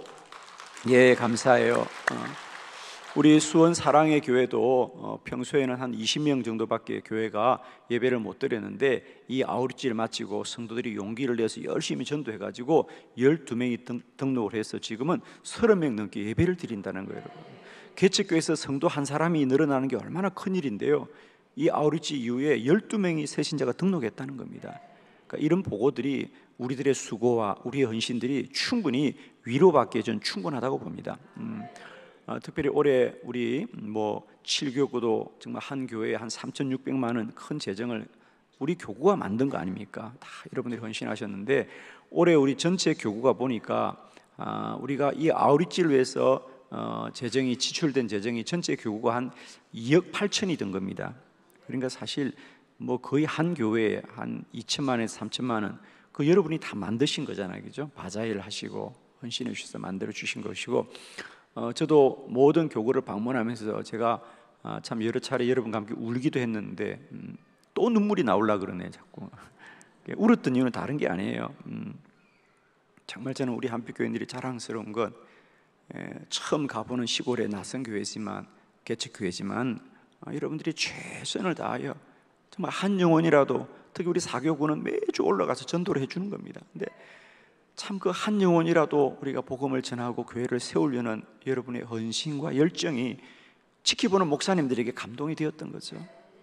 예, 감사해요. 어, 우리 수원 사랑의 교회도 어, 평소에는 한 이십 명 정도밖에 교회가 예배를 못 드렸는데 이 아우리치를 마치고 성도들이 용기를 내서 열심히 전도해가지고 열두 명이 등, 등록을 해서 지금은 서른 명 넘게 예배를 드린다는 거예요, 여러분. 개척교회에서 성도 한 사람이 늘어나는 게 얼마나 큰 일인데요. 이 아우리치 이후에 열두 명이 새신자가 등록했다는 겁니다. 그러니까 이런 보고들이 우리들의 수고와 우리의 헌신들이 충분히 위로받기에 전 충분하다고 봅니다. 음, 어, 특별히 올해 우리 뭐 칠교구도 정말 한 교회에 한 삼천육백만 원 큰 재정을 우리 교구가 만든 거 아닙니까? 다 여러분들이 헌신하셨는데 올해 우리 전체 교구가 보니까 아, 우리가 이 아우리치를 위해서 어, 재정이 지출된 재정이 전체 교구가 한 이억 팔천이 된 겁니다. 그러니까 사실 뭐 거의 한 교회에 한 이천만 원에서 삼천만 원 그 여러분이 다 만드신 거잖아요, 그죠? 바자일 하시고 헌신해 주셔서 만들어 주신 것이고, 어, 저도 모든 교구를 방문하면서 제가 아, 참 여러 차례 여러분과 함께 울기도 했는데 음, 또 눈물이 나올라 그러네 자꾸. 울었던 이유는 다른 게 아니에요. 음, 정말 저는 우리 한빛교회인들이 자랑스러운 건 에, 처음 가보는 시골의 낯선 교회지만 개척교회지만 어, 여러분들이 최선을 다하여 정말 한 영혼이라도, 특히 우리 사교구는 매주 올라가서 전도를 해주는 겁니다. 근데 참 그 한 영혼이라도 우리가 복음을 전하고 교회를 세우려는 여러분의 헌신과 열정이 지켜보는 목사님들에게 감동이 되었던 거죠.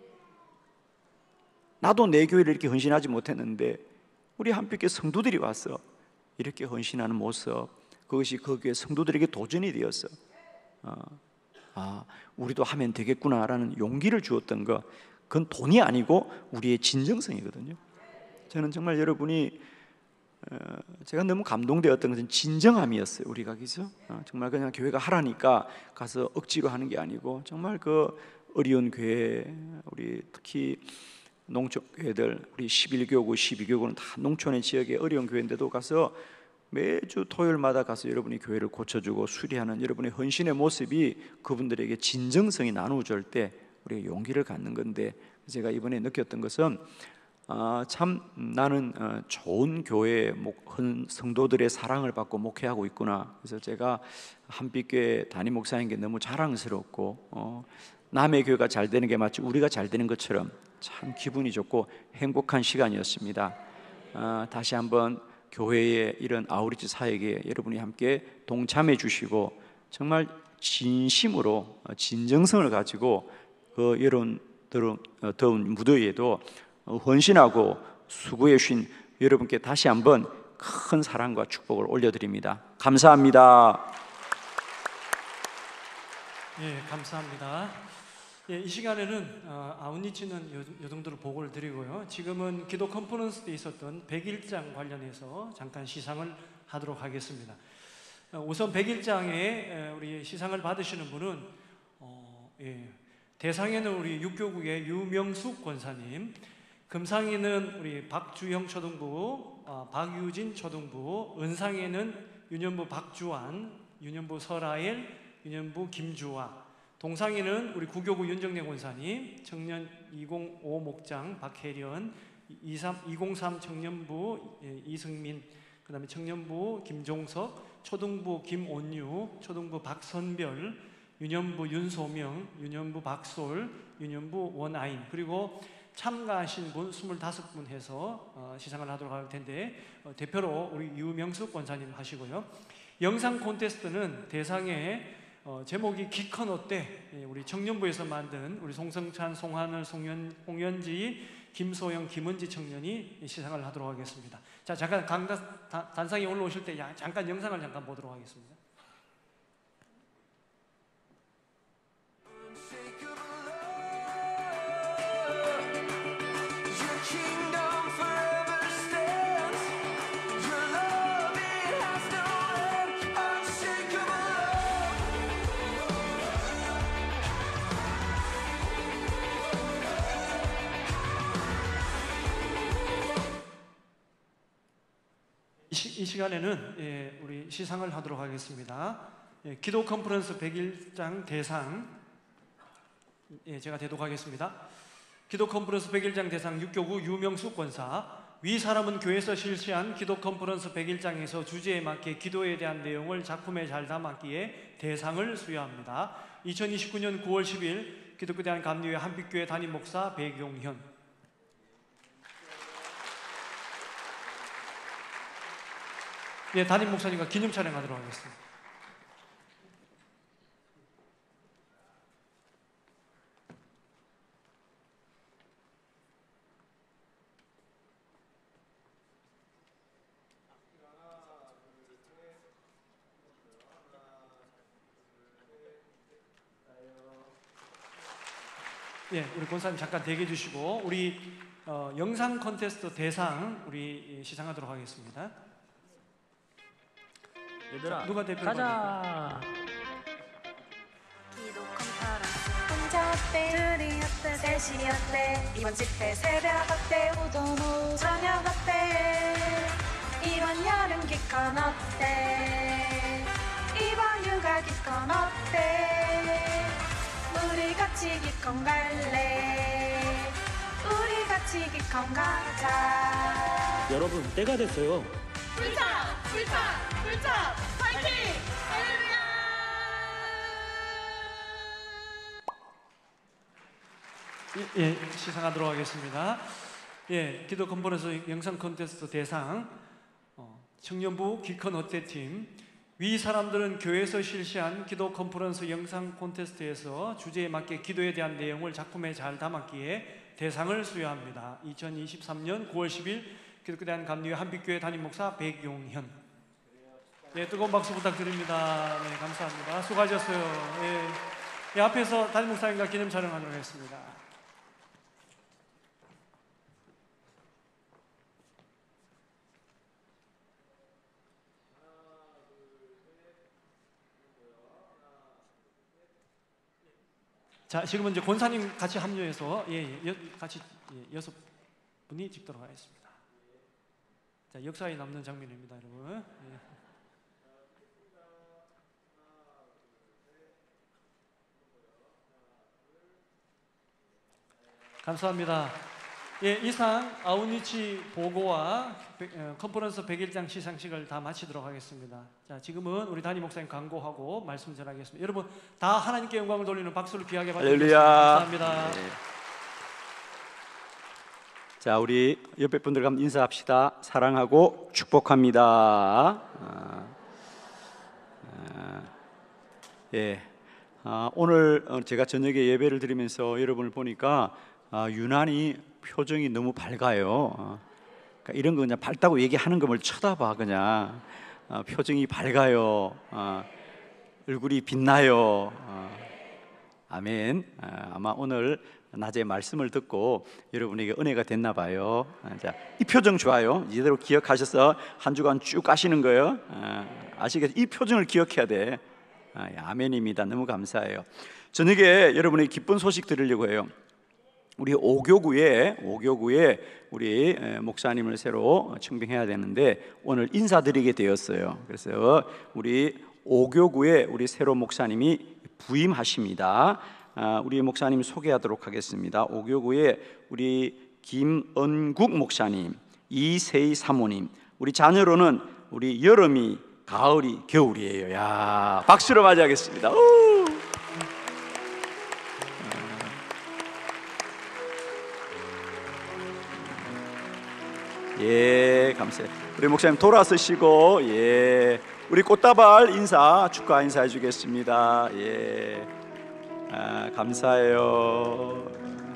나도 내 교회를 이렇게 헌신하지 못했는데 우리 한빛교회 성도들이 와서 이렇게 헌신하는 모습, 그것이 그 교회 성도들에게 도전이 되어서 어, 아, 우리도 하면 되겠구나라는 용기를 주었던 것, 그건 돈이 아니고 우리의 진정성이거든요. 저는 정말 여러분이 어, 제가 너무 감동되었던 것은 진정함이었어요. 우리가 그죠? 어, 정말 그냥 교회가 하라니까 가서 억지로 하는 게 아니고 정말 그 어려운 교회, 우리 특히 농촌 교회들, 우리 십일 교구, 십이 교구는 다 농촌의 지역의 어려운 교회인데도 가서 매주 토요일마다 가서 여러분이 교회를 고쳐주고 수리하는 여러분의 헌신의 모습이 그분들에게 진정성이 나누어질 때 우리가 용기를 갖는 건데, 제가 이번에 느꼈던 것은 아, 참 나는 어, 좋은 교회 목, 성도들의 사랑을 받고 목회하고 있구나. 그래서 제가 한빛교회 담임 목사인 게 너무 자랑스럽고 어, 남의 교회가 잘 되는 게 마치 우리가 잘 되는 것처럼 참 기분이 좋고 행복한 시간이었습니다. 아, 다시 한번 교회의 이런 아우리치 사역에 여러분이 함께 동참해 주시고 정말 진심으로 진정성을 가지고 그 여러분 더운 무더위에도 헌신하고 수고해 주신 여러분께 다시 한번 큰 사랑과 축복을 올려드립니다. 감사합니다. 예, 감사합니다. 예, 이 시간에는 어, 아웃리치는 요, 요 정도로 보고를 드리고요. 지금은 기도 컨퍼런스 때 있었던 백일장 관련해서 잠깐 시상을 하도록 하겠습니다. 어, 우선 백일장에 우리 시상을 받으시는 분은 어, 예, 대상에는 우리 육교국의 유명숙 권사님, 금상에는 우리 박주형 초등부, 어, 박유진 초등부, 은상에는 유년부 박주환, 유년부 설아엘, 유년부 김주화, 동상에는 우리 구교구 윤정래 권사님, 청년 이공오 목장 박혜련, 이공삼 청년부 이승민, 그 다음에 청년부 김종석, 초등부 김온유, 초등부 박선별, 유년부 윤소명, 유년부 박솔, 유년부 원아인, 그리고 참가하신 분 스물다섯 분 해서 어, 시상을 하도록 할 텐데 어, 대표로 우리 유명숙 권사님 하시고요. 영상 콘테스트는 대상에 어, 제목이 기컨 어때? 예, 우리 청년부에서 만든 우리 송성찬, 송하늘, 송연, 홍연지, 김소영, 김은지 청년이 시상을 하도록 하겠습니다. 자, 잠깐 강단, 단상에 올라오실 때 야, 잠깐 영상을 잠깐 보도록 하겠습니다. 이 시간에는 예, 우리 시상을 하도록 하겠습니다. 예, 기도 컨퍼런스 백일장 대상, 예, 제가 대독하겠습니다. 기도 컨퍼런스 백일장 대상 육교구 유명숙 권사, 위 사람은 교회에서 실시한 기도 컨퍼런스 백일장에서 주제에 맞게 기도에 대한 내용을 작품에 잘 담았기에 대상을 수여합니다. 이천이십구 년 구월 십일 기독교대한 감리회 한빛교회 담임 목사 백용현. 예, 담임 목사님과 기념 촬영하도록 하겠습니다. 예, 우리 권사님 잠깐 대기해 주시고 우리 어, 영상 콘테스트 대상 우리 시상하도록 하겠습니다. 얘들아, 누가 대표 가자. 기도 컨퍼런스 혼자 어때? 둘이 어때? 셋이 어때? 이번 집회 새벽 어때? 오전 오후 저녁 어때? 이번 여름 기건 어때? 이번 휴가 기건 어때? 우리 같이 기건 갈래? 우리 같이 기건 가자. 여러분, 때가 됐어요. 불타! 불타! 불타! 파이팅! 할렐루야! 예, 예, 시상하도록 하겠습니다. 예, 기도 컨퍼런스 영상 콘테스트 대상 어, 청년부 기컨 어때 팀. 위 사람들은 교회에서 실시한 기도 컨퍼런스 영상 콘테스트에서 주제에 맞게 기도에 대한 내용을 작품에 잘 담았기에 대상을 수여합니다. 이천이십삼 년 구월 십일 기독교대한 감리회 한빛교회 담임 목사 백용현. 네, 뜨거운 박수 부탁드립니다. 네, 감사합니다. 수고하셨어요. 예, 예, 앞에서 담임 목사님과 기념 촬영하도록 하겠습니다. 자, 지금은 이제 권사님 같이 합류해서 예, 예, 여, 같이 예, 여섯 분이 찍도록 하겠습니다. 자, 역사에 남는 장면입니다, 여러분. 예. 감사합니다. 예, 이상 아웃리치 보고와 컨퍼런스 백일 장 시상식을 다 마치도록 하겠습니다. 자, 지금은 우리 담임 목사님 광고하고 말씀 전하겠습니다. 여러분 다 하나님께 영광을 돌리는 박수를 귀하게 받으시겠습니다. 감사합니다. 네. 자, 우리 옆에 분들과 한번 인사합시다. 사랑하고 축복합니다. 아, 아, 예, 아, 오늘 제가 저녁에 예배를 드리면서 여러분을 보니까 아, 유난히 표정이 너무 밝아요. 어, 그러니까 이런 거 그냥 밝다고 얘기하는 걸 쳐다봐 그냥. 어, 표정이 밝아요. 어, 얼굴이 빛나요. 어, 아멘. 어, 아마 오늘 낮에 말씀을 듣고 여러분에게 은혜가 됐나 봐요. 어, 자, 이 표정 좋아요. 이대로 기억하셔서 한 주간 쭉 가시는 거예요. 어, 아시겠죠? 이 표정을 기억해야 돼. 어, 아멘입니다. 너무 감사해요. 저녁에 여러분에게 기쁜 소식 드리려고 해요. 우리 오교구에 오교구에 우리 목사님을 새로 청빙해야 되는데 오늘 인사드리게 되었어요. 그래서 우리 오교구에 우리 새로 목사님이 부임하십니다. 우리 목사님 소개하도록 하겠습니다. 오교구에 우리 김은국 목사님, 이세희 사모님, 우리 자녀로는 우리 여름이, 가을이, 겨울이에요. 야, 박수로 맞이하겠습니다. 오! 예, 감사해요. 우리 목사님 돌아서시고, 예, 우리 꽃다발 인사, 축하 인사해 주겠습니다. 예, 아, 감사해요.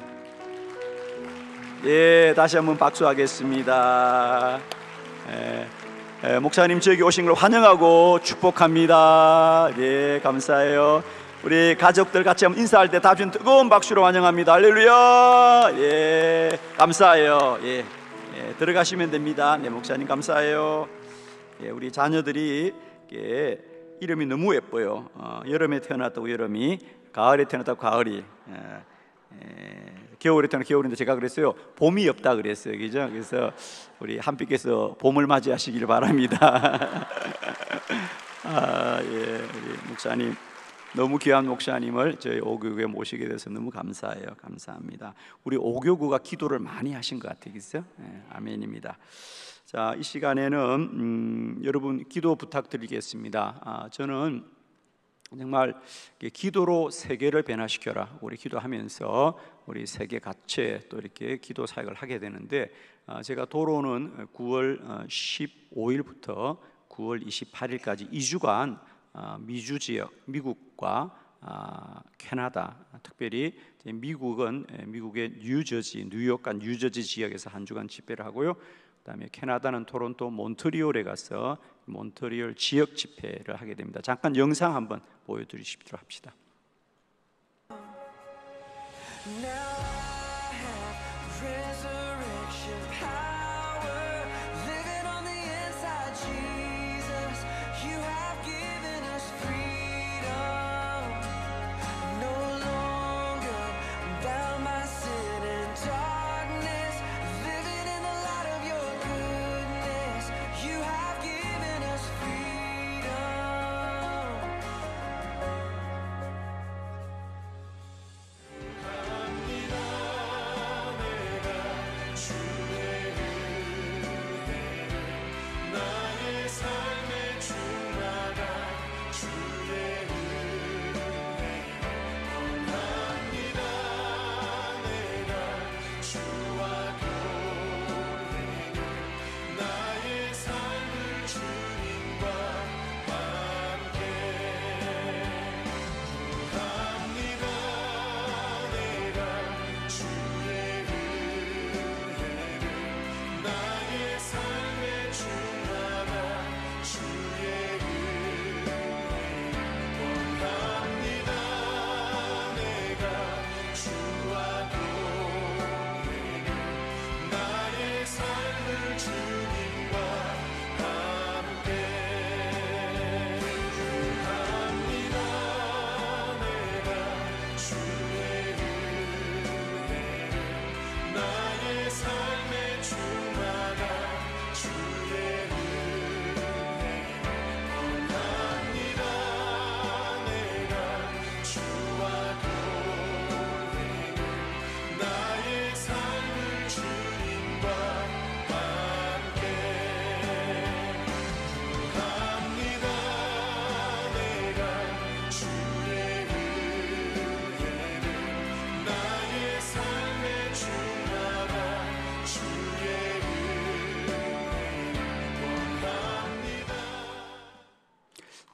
예, 다시 한번 박수하겠습니다. 예, 예, 목사님 저기 오신 걸 환영하고 축복합니다. 예, 감사해요. 우리 가족들 같이 한번 인사할 때 다시 뜨거운 박수로 환영합니다. 할렐루야. 예, 감사해요. 예. 예, 들어가시면 됩니다. 네, 목사님 감사해요. 예, 우리 자녀들이 예, 이름이 너무 예뻐요. 어, 여름에 태어났다고 여름이, 가을에 태어났다고 가을이, 예, 예, 겨울에 태어났다고 겨울인데 제가 그랬어요. 봄이 없다 그랬어요. 그죠? 그래서 우리 한빛께서 봄을 맞이하시길 바랍니다. 아, 예, 우리 목사님 너무 귀한 목사님을 저희 오교구에 모시게 돼서 너무 감사해요. 감사합니다. 우리 오교구가 기도를 많이 하신 것 같아요. 그죠? 네, 아멘입니다. 자, 이 시간에는 음, 여러분 기도 부탁드리겠습니다. 아, 저는 정말 기도로 세계를 변화시켜라. 우리 기도하면서 우리 세계 각처에 또 이렇게 기도 사역을 하게 되는데 아, 제가 도로는 구월 십오일부터 구월 이십팔일까지 이 주간 미주 지역, 미국과 캐나다, 특별히 미국은 미국의 뉴저지, 뉴욕과 뉴저지 지역에서 한 주간 집회를 하고요. 그다음에 캐나다는 토론토, 몬트리올에 가서 몬트리올 지역 집회를 하게 됩니다. 잠깐 영상 한번 보여드리십시오 합시다. 합니다.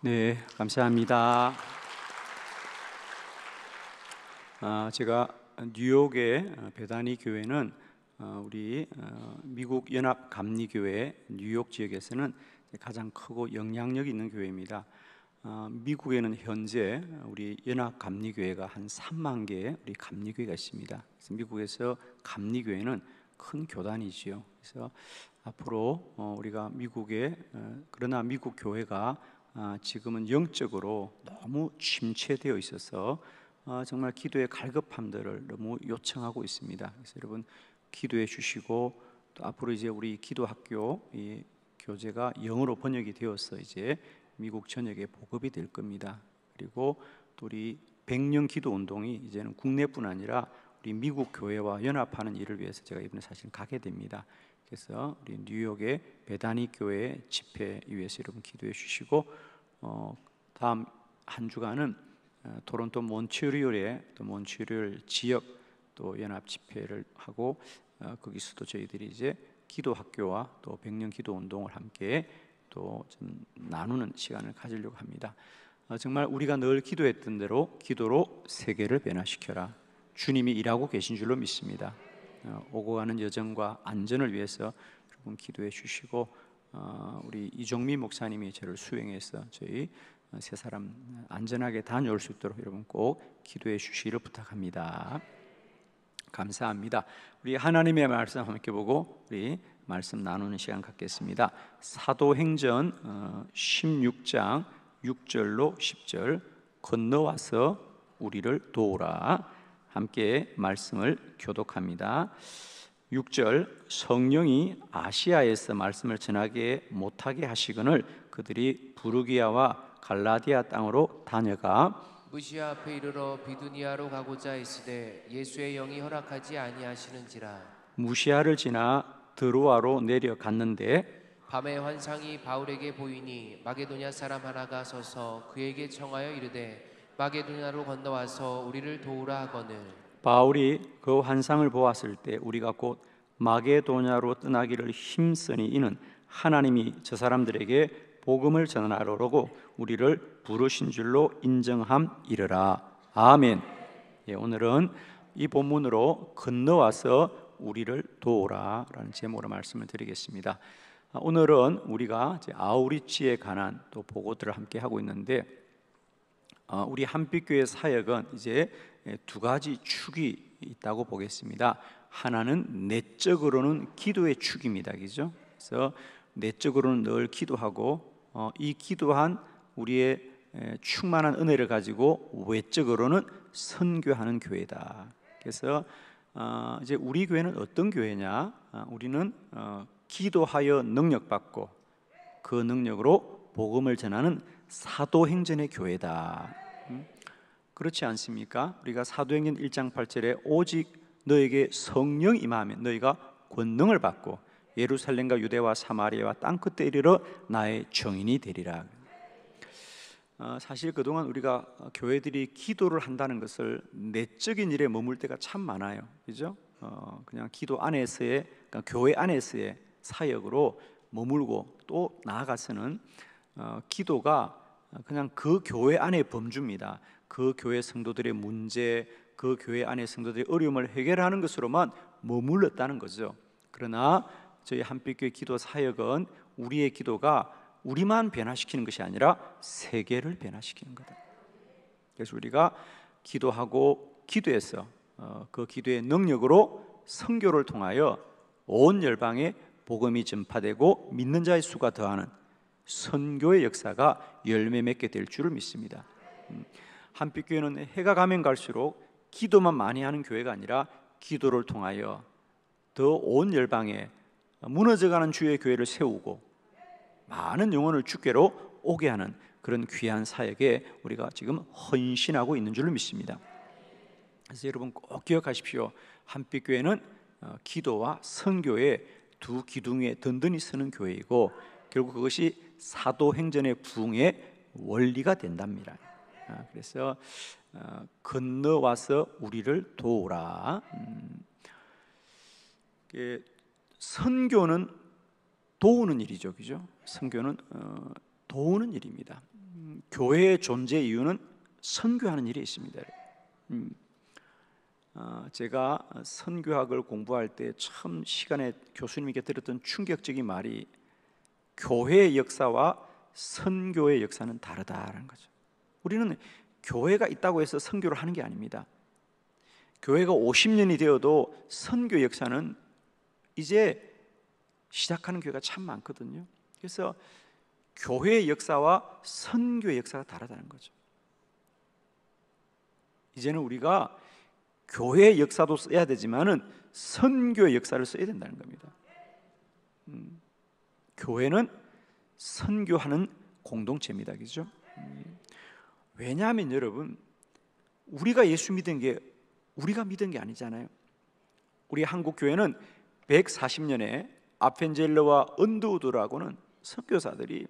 네, 감사합니다. 아, 제가 뉴욕의 베다니 교회는 어, 우리 어, 미국 연합 감리교회 뉴욕 지역에서는 가장 크고 영향력 있는 교회입니다. 어, 미국에는 현재 우리 연합 감리교회가 한 삼만 개의 우리 감리교회가 있습니다. 그래서 미국에서 감리교회는 큰 교단이지요. 그래서 앞으로 어, 우리가 미국에 어, 그러나 미국 교회가 아, 지금은 영적으로 너무 침체되어 있어서 어, 정말 기도의 갈급함들을 너무 요청하고 있습니다. 그래서 여러분 기도해 주시고 또 앞으로 이제 우리 기도학교 이 교재가 영어로 번역이 되어서 이제 미국 전역에 보급이 될 겁니다. 그리고 또 우리 백년 기도 운동이 이제는 국내뿐 아니라 우리 미국 교회와 연합하는 일을 위해서 제가 이번에 사실 가게 됩니다. 그래서 우리 뉴욕의 베다니 교회 집회 위해서 여러분 기도해 주시고 어, 다음 한 주간은 어, 토론토 몬트리올의 또 몬트리올 지역 또 연합 집회를 하고 어, 거기서도 저희들이 이제 기도학교와 또 백년 기도 운동을 함께 또 좀 나누는 시간을 가지려고 합니다. 어, 정말 우리가 늘 기도했던 대로 기도로 세계를 변화시켜라. 주님이 일하고 계신 줄로 믿습니다. 어, 오고 가는 여정과 안전을 위해서 여러분 기도해 주시고 어, 우리 이종미 목사님이 저를 수행해서 저희 세 사람 안전하게 다녀올 수 있도록 여러분 꼭 기도해 주시기를 부탁합니다. 감사합니다. 우리 하나님의 말씀 함께 보고 우리 말씀 나누는 시간 갖겠습니다. 사도행전 십육 장 육 절로 십 절 건너와서 우리를 도우라. 함께 말씀을 교독합니다. 육 절 성령이 아시아에서 말씀을 전하게 못하게 하시거늘 그들이 부르기아와 갈라디아 땅으로 다녀가 무시아 앞에 이르러 비두니아로 가고자 했으되 예수의 영이 허락하지 아니하시는지라. 무시아를 지나 드로아로 내려갔는데 밤에 환상이 바울에게 보이니 마게도냐 사람 하나가 서서 그에게 청하여 이르되 마게도냐로 건너와서 우리를 도우라 하거늘 바울이 그 환상을 보았을 때 우리가 곧 마게도냐로 떠나기를 힘쓰니 이는 하나님이 저 사람들에게 복음을 전하려고 우리를 부르신 줄로 인정함이르라. 아멘. 예, 오늘은 이 본문으로 건너와서 우리를 도우라라는 제목으로 말씀을 드리겠습니다. 오늘은 우리가 이제 아우리치에 관한 또 보고들을 함께 하고 있는데 우리 한빛교회 사역은 이제 두 가지 축이 있다고 보겠습니다. 하나는 내적으로는 기도의 축입니다, 그죠? 그래서 내적으로는 늘 기도하고 어, 이 기도한 우리의 충만한 은혜를 가지고 외적으로는 선교하는 교회다. 그래서 어, 이제 우리 교회는 어떤 교회냐? 어, 우리는 어, 기도하여 능력받고 그 능력으로 복음을 전하는 사도행전의 교회다. 음? 그렇지 않습니까? 우리가 사도행전 일 장 팔 절에 오직 너에게 성령 임하면 너희가 권능을 받고 예루살렘과 유대와 사마리아와 땅끝에 이르러 나의 증인이 되리라. 어, 사실 그동안 우리가 교회들이 기도를 한다는 것을 내적인 일에 머물 때가 참 많아요, 그죠? 어, 그냥 기도 안에서의 그러니까 교회 안에서의 사역으로 머물고 또 나아가서는 어, 기도가 그냥 그 교회 안의 범주입니다. 그 교회 성도들의 문제, 그 교회 안의 성도들의 어려움을 해결하는 것으로만 머물렀다는 거죠. 그러나 저희 한빛교회 기도 사역은 우리의 기도가 우리만 변화시키는 것이 아니라 세계를 변화시키는 거다. 그래서 우리가 기도하고 기도해서 어, 그 기도의 능력으로 선교를 통하여 온 열방에 복음이 전파되고 믿는 자의 수가 더하는 선교의 역사가 열매 맺게 될 줄을 믿습니다. 음, 한빛교회는 해가 가면 갈수록 기도만 많이 하는 교회가 아니라 기도를 통하여 더 온 열방에 무너져가는 주의 교회를 세우고 많은 영혼을 주께로 오게 하는 그런 귀한 사역에 우리가 지금 헌신하고 있는 줄로 믿습니다. 그래서 여러분 꼭 기억하십시오. 한빛교회는 기도와 선교의 두 기둥에 든든히 서는 교회이고 결국 그것이 사도행전의 부흥의 원리가 된답니다. 그래서 건너와서 우리를 도우라. 음, 선교는 도우는 일이죠, 그죠? 선교는 어, 도우는 일입니다. 음, 음, 교회의 존재 이유는 선교하는 일에 있습니다. 음, 어, 제가 선교학을 공부할 때 처음 시간에 교수님께 들었던 충격적인 말이 교회의 역사와 선교의 역사는 다르다라는 거죠. 우리는 교회가 있다고 해서 선교를 하는 게 아닙니다. 교회가 오십 년이 되어도 선교 역사는 이제 시작하는 교회가 참 많거든요. 그래서 교회의 역사와 선교의 역사가 다르다는 거죠. 이제는 우리가 교회의 역사도 써야 되지만은 선교의 역사를 써야 된다는 겁니다. 음, 교회는 선교하는 공동체입니다. 그죠? 음, 왜냐하면 여러분, 우리가 예수 믿은 게 우리가 믿은 게 아니잖아요. 우리 한국 교회는 백사십 년에 아펜젤러와 언더우드라고는 선교사들이,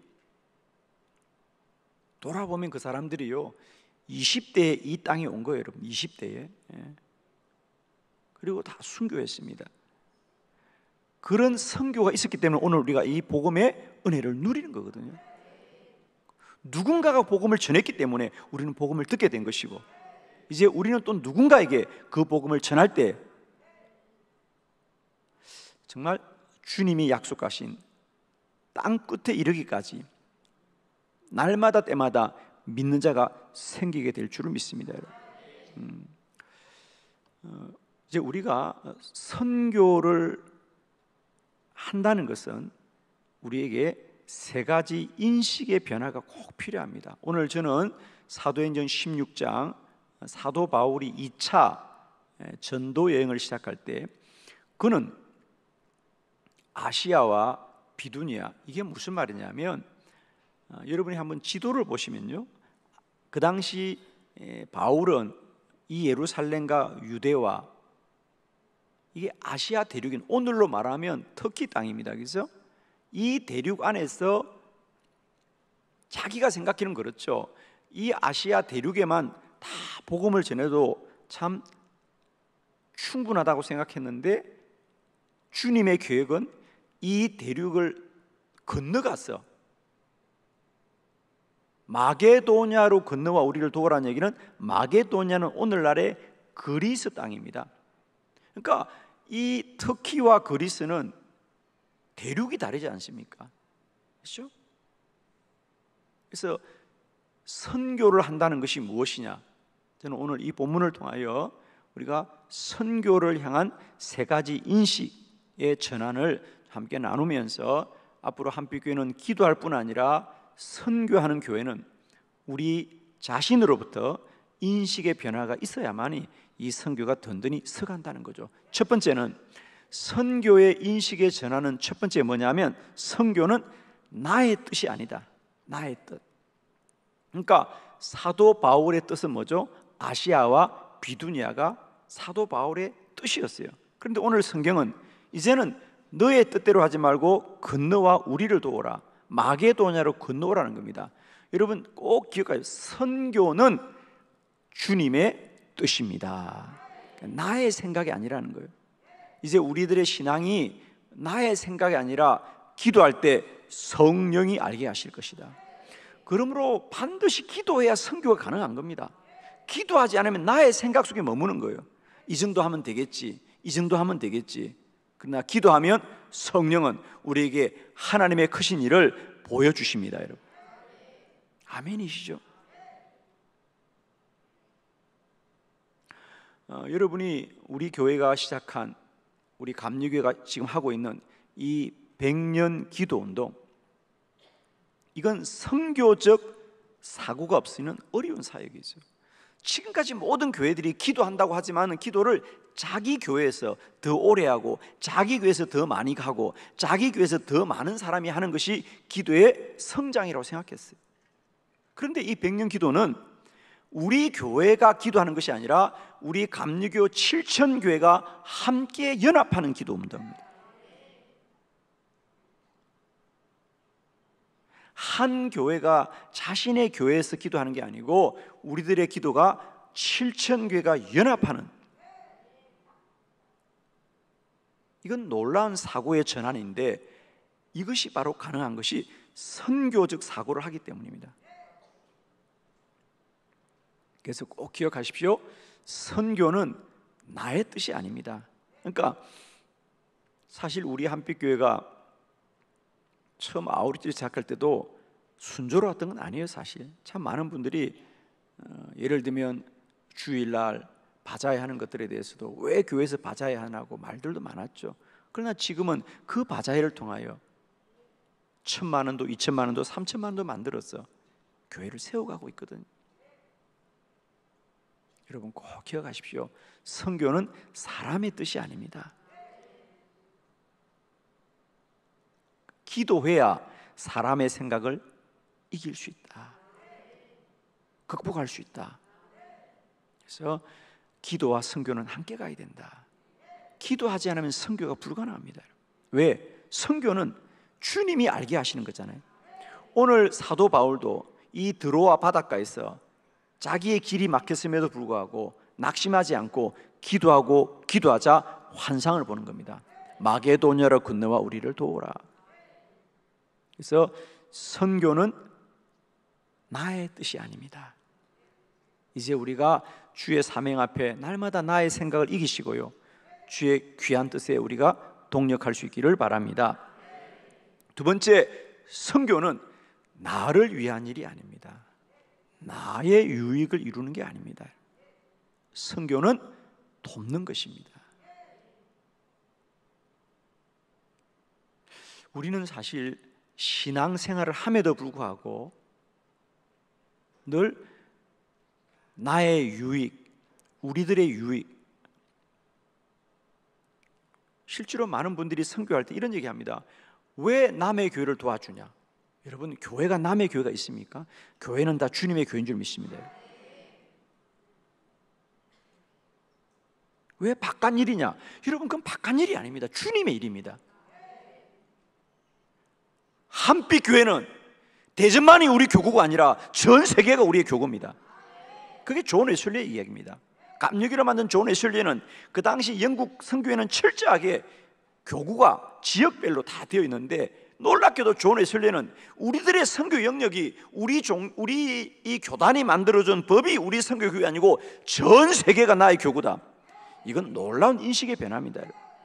돌아보면 그 사람들이요 이십 대에 이 땅에 온 거예요, 여러분. 이십 대에. 예. 그리고 다 순교했습니다. 그런 선교가 있었기 때문에 오늘 우리가 이 복음의 은혜를 누리는 거거든요. 누군가가 복음을 전했기 때문에 우리는 복음을 듣게 된 것이고, 이제 우리는 또 누군가에게 그 복음을 전할 때 정말 주님이 약속하신 땅 끝에 이르기까지 날마다 때마다 믿는 자가 생기게 될 줄을 믿습니다. 음, 어, 이제 우리가 선교를 한다는 것은 우리에게 세 가지 인식의 변화가 꼭 필요합니다. 오늘 저는 사도행전 십육 장 사도 바울이 이 차 전도 여행을 시작할 때 그는 아시아와 비두니아, 이게 무슨 말이냐면 어, 여러분이 한번 지도를 보시면요, 그 당시 에, 바울은 이 예루살렘과 유대와 이게 아시아 대륙인, 오늘로 말하면 터키 땅입니다. 그래서 이 대륙 안에서 자기가 생각하기는 그렇죠. 이 아시아 대륙에만 다 복음을 전해도 참 충분하다고 생각했는데 주님의 계획은 이 대륙을 건너가서 마게도냐로 건너와 우리를 도우라는 얘기는, 마게도냐는 오늘날의 그리스 땅입니다. 그러니까 이 터키와 그리스는 대륙이 다르지 않습니까? 그렇죠? 그래서 선교를 한다는 것이 무엇이냐? 저는 오늘 이 본문을 통하여 우리가 선교를 향한 세 가지 인식의 전환을 함께 나누면서 앞으로 한빛교회는 기도할 뿐 아니라 선교하는 교회는 우리 자신으로부터 인식의 변화가 있어야만이 이 선교가 든든히 서간다는 거죠. 첫 번째는, 선교의 인식의 전환은 첫 번째 뭐냐면, 선교는 나의 뜻이 아니다. 나의 뜻. 그러니까 사도 바울의 뜻은 뭐죠? 아시아와 비두니아가 사도 바울의 뜻이었어요. 그런데 오늘 성경은 이제는 너의 뜻대로 하지 말고 건너와 우리를 도우라, 마게도냐로 건너오라는 겁니다. 여러분 꼭 기억하세요. 선교는 주님의 뜻입니다. 나의 생각이 아니라는 거예요. 이제 우리들의 신앙이 나의 생각이 아니라 기도할 때 성령이 알게 하실 것이다. 그러므로 반드시 기도해야 선교가 가능한 겁니다. 기도하지 않으면 나의 생각 속에 머무는 거예요. 이 정도 하면 되겠지, 이 정도 하면 되겠지. 그러나 기도하면 성령은 우리에게 하나님의 크신 일을 보여주십니다. 여러분, 아멘이시죠? 어, 여러분이 우리 교회가 시작한, 우리 감리교회가 지금 하고 있는 이 백 년 기도운동, 이건 선교적 사고가 없으면 어려운 사역이죠. 지금까지 모든 교회들이 기도한다고 하지만 기도를 자기 교회에서 더 오래 하고, 자기 교회에서 더 많이 가고, 자기 교회에서 더 많은 사람이 하는 것이 기도의 성장이라고 생각했어요. 그런데 이 백 년 기도는 우리 교회가 기도하는 것이 아니라 우리 감리교 칠천 교회가 함께 연합하는 기도 운동입니다. 한 교회가 자신의 교회에서 기도하는 게 아니고 우리들의 기도가 칠천 교회가 연합하는, 이건 놀라운 사고의 전환인데 이것이 바로 가능한 것이 선교적 사고를 하기 때문입니다. 그래서 꼭 기억하십시오. 선교는 나의 뜻이 아닙니다. 그러니까 사실 우리 한빛교회가 처음 아우리티를 시작할 때도 순조로웠던 건 아니에요. 사실 참 많은 분들이 어, 예를 들면 주일날 바자회 하는 것들에 대해서도 왜 교회에서 바자회 하냐고 말들도 많았죠. 그러나 지금은 그 바자회를 통하여 천만 원도 이천만 원도 삼천만 원도 만들어서 교회를 세워가고 있거든요. 여러분 꼭 기억하십시오. 선교는 사람의 뜻이 아닙니다. 기도해야 사람의 생각을 이길 수 있다. 극복할 수 있다. 그래서 기도와 선교는 함께 가야 된다. 기도하지 않으면 선교가 불가능합니다. 왜? 선교는 주님이 알게 하시는 거잖아요. 오늘 사도 바울도 이 드로아 바닷가에서 자기의 길이 막혔음에도 불구하고 낙심하지 않고 기도하고 기도하자 환상을 보는 겁니다. 마게도냐로 건너와 우리를 도우라. 그래서 선교는 나의 뜻이 아닙니다. 이제 우리가 주의 사명 앞에 날마다 나의 생각을 이기시고요, 주의 귀한 뜻에 우리가 동력할 수 있기를 바랍니다. 두 번째, 선교는 나를 위한 일이 아닙니다. 나의 유익을 이루는 게 아닙니다. 선교는 돕는 것입니다. 우리는 사실 신앙생활을 함에도 불구하고 늘 나의 유익, 우리들의 유익, 실제로 많은 분들이 선교할 때 이런 얘기합니다. 왜 남의 교회를 도와주냐? 여러분, 교회가 남의 교회가 있습니까? 교회는 다 주님의 교회인 줄 믿습니다. 왜 바깥 일이냐? 여러분, 그건 바깥 일이 아닙니다. 주님의 일입니다. 한빛교회는 대전만이 우리 교구가 아니라 전 세계가 우리의 교구입니다. 그게 존 웨슬리의 이야기입니다. 감리교를 만든 존 웨슬리는 그 당시 영국 선교회는 철저하게 교구가 지역별로 다 되어 있는데, 놀랍게도 존 웨슬리는 우리들의 선교 영역이 우리 종, 우리 이 교단이 만들어준 법이 우리 선교 교회 아니고 전 세계가 나의 교구다. 이건 놀라운 인식의 변화입니다.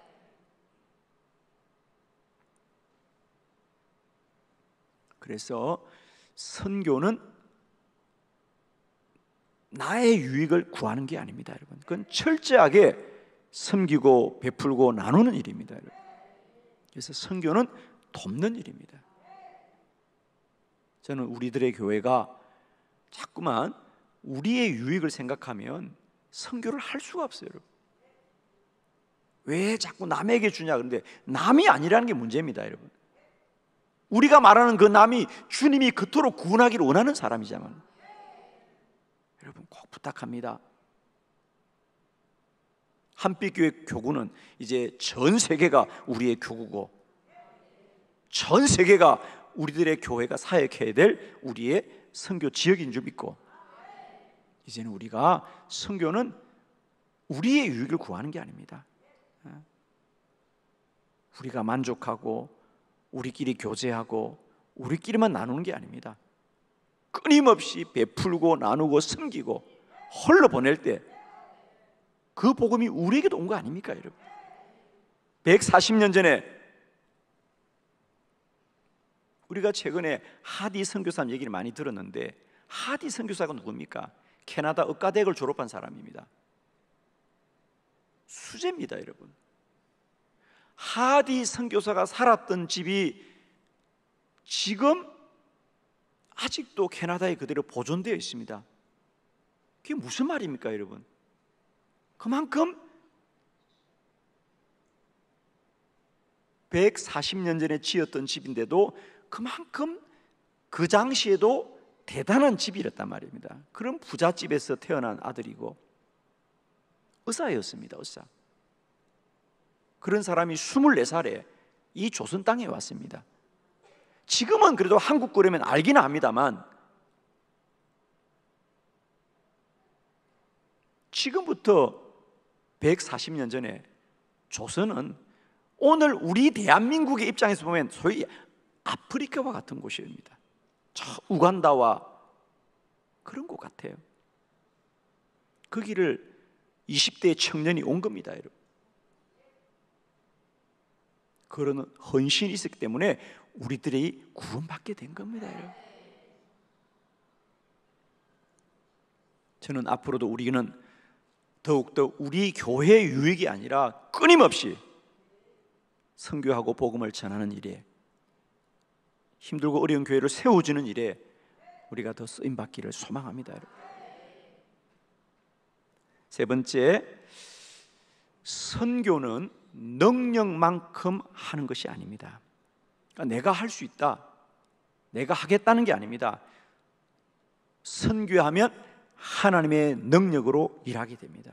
그래서 선교는 나의 유익을 구하는 게 아닙니다, 여러분. 그건 철저하게 섬기고 베풀고 나누는 일입니다, 여러분. 그래서 선교는 돕는 일입니다. 저는 우리들의 교회가 자꾸만 우리의 유익을 생각하면 선교를 할 수가 없어요, 여러분. 왜 자꾸 남에게 주냐? 그런데 남이 아니라는 게 문제입니다, 여러분. 우리가 말하는 그 남이 주님이 그토록 구원하기를 원하는 사람이잖아요. 여러분, 꼭 부탁합니다. 한빛교회 교구는 이제 전 세계가 우리의 교구고, 전 세계가 우리들의 교회가 사역해야 될 우리의 선교 지역인 줄 믿고, 이제는 우리가 선교는 우리의 유익을 구하는 게 아닙니다. 우리가 만족하고 우리끼리 교제하고 우리끼리만 나누는 게 아닙니다. 끊임없이 베풀고 나누고 섬기고 홀로 보낼 때 그 복음이 우리에게도 온 거 아닙니까, 여러분? 백사십 년 전에 우리가 최근에 하디 선교사님 얘기를 많이 들었는데, 하디 선교사가 누굽니까? 캐나다 의과대학을 졸업한 사람입니다. 수제입니다, 여러분. 하디 선교사가 살았던 집이 지금 아직도 캐나다에 그대로 보존되어 있습니다. 그게 무슨 말입니까, 여러분? 그만큼 백사십 년 전에 지었던 집인데도 그만큼 그 당시에도 대단한 집이랬단 말입니다. 그런 부잣집에서 태어난 아들이고 의사였습니다. 의사. 그런 사람이 스물네 살에 이 조선 땅에 왔습니다. 지금은 그래도 한국 거라면 알기는 합니다만, 지금부터 백사십 년 전에 조선은 오늘 우리 대한민국의 입장에서 보면 소위 아프리카와 같은 곳입니다. 저 우간다와 그런 곳 같아요. 그 길을 이십 대 청년이 온 겁니다, 여러분. 그런 헌신이 있었기 때문에 우리들이 구원받게 된 겁니다, 여러분. 저는 앞으로도 우리는 더욱더 우리 교회 유익이 아니라 끊임없이 선교하고 복음을 전하는 일에, 힘들고 어려운 교회를 세워주는 일에 우리가 더 쓰임받기를 소망합니다, 여러분. 세 번째, 선교는 능력만큼 하는 것이 아닙니다. 그러니까 내가 할 수 있다, 내가 하겠다는 게 아닙니다. 선교하면 하나님의 능력으로 일하게 됩니다.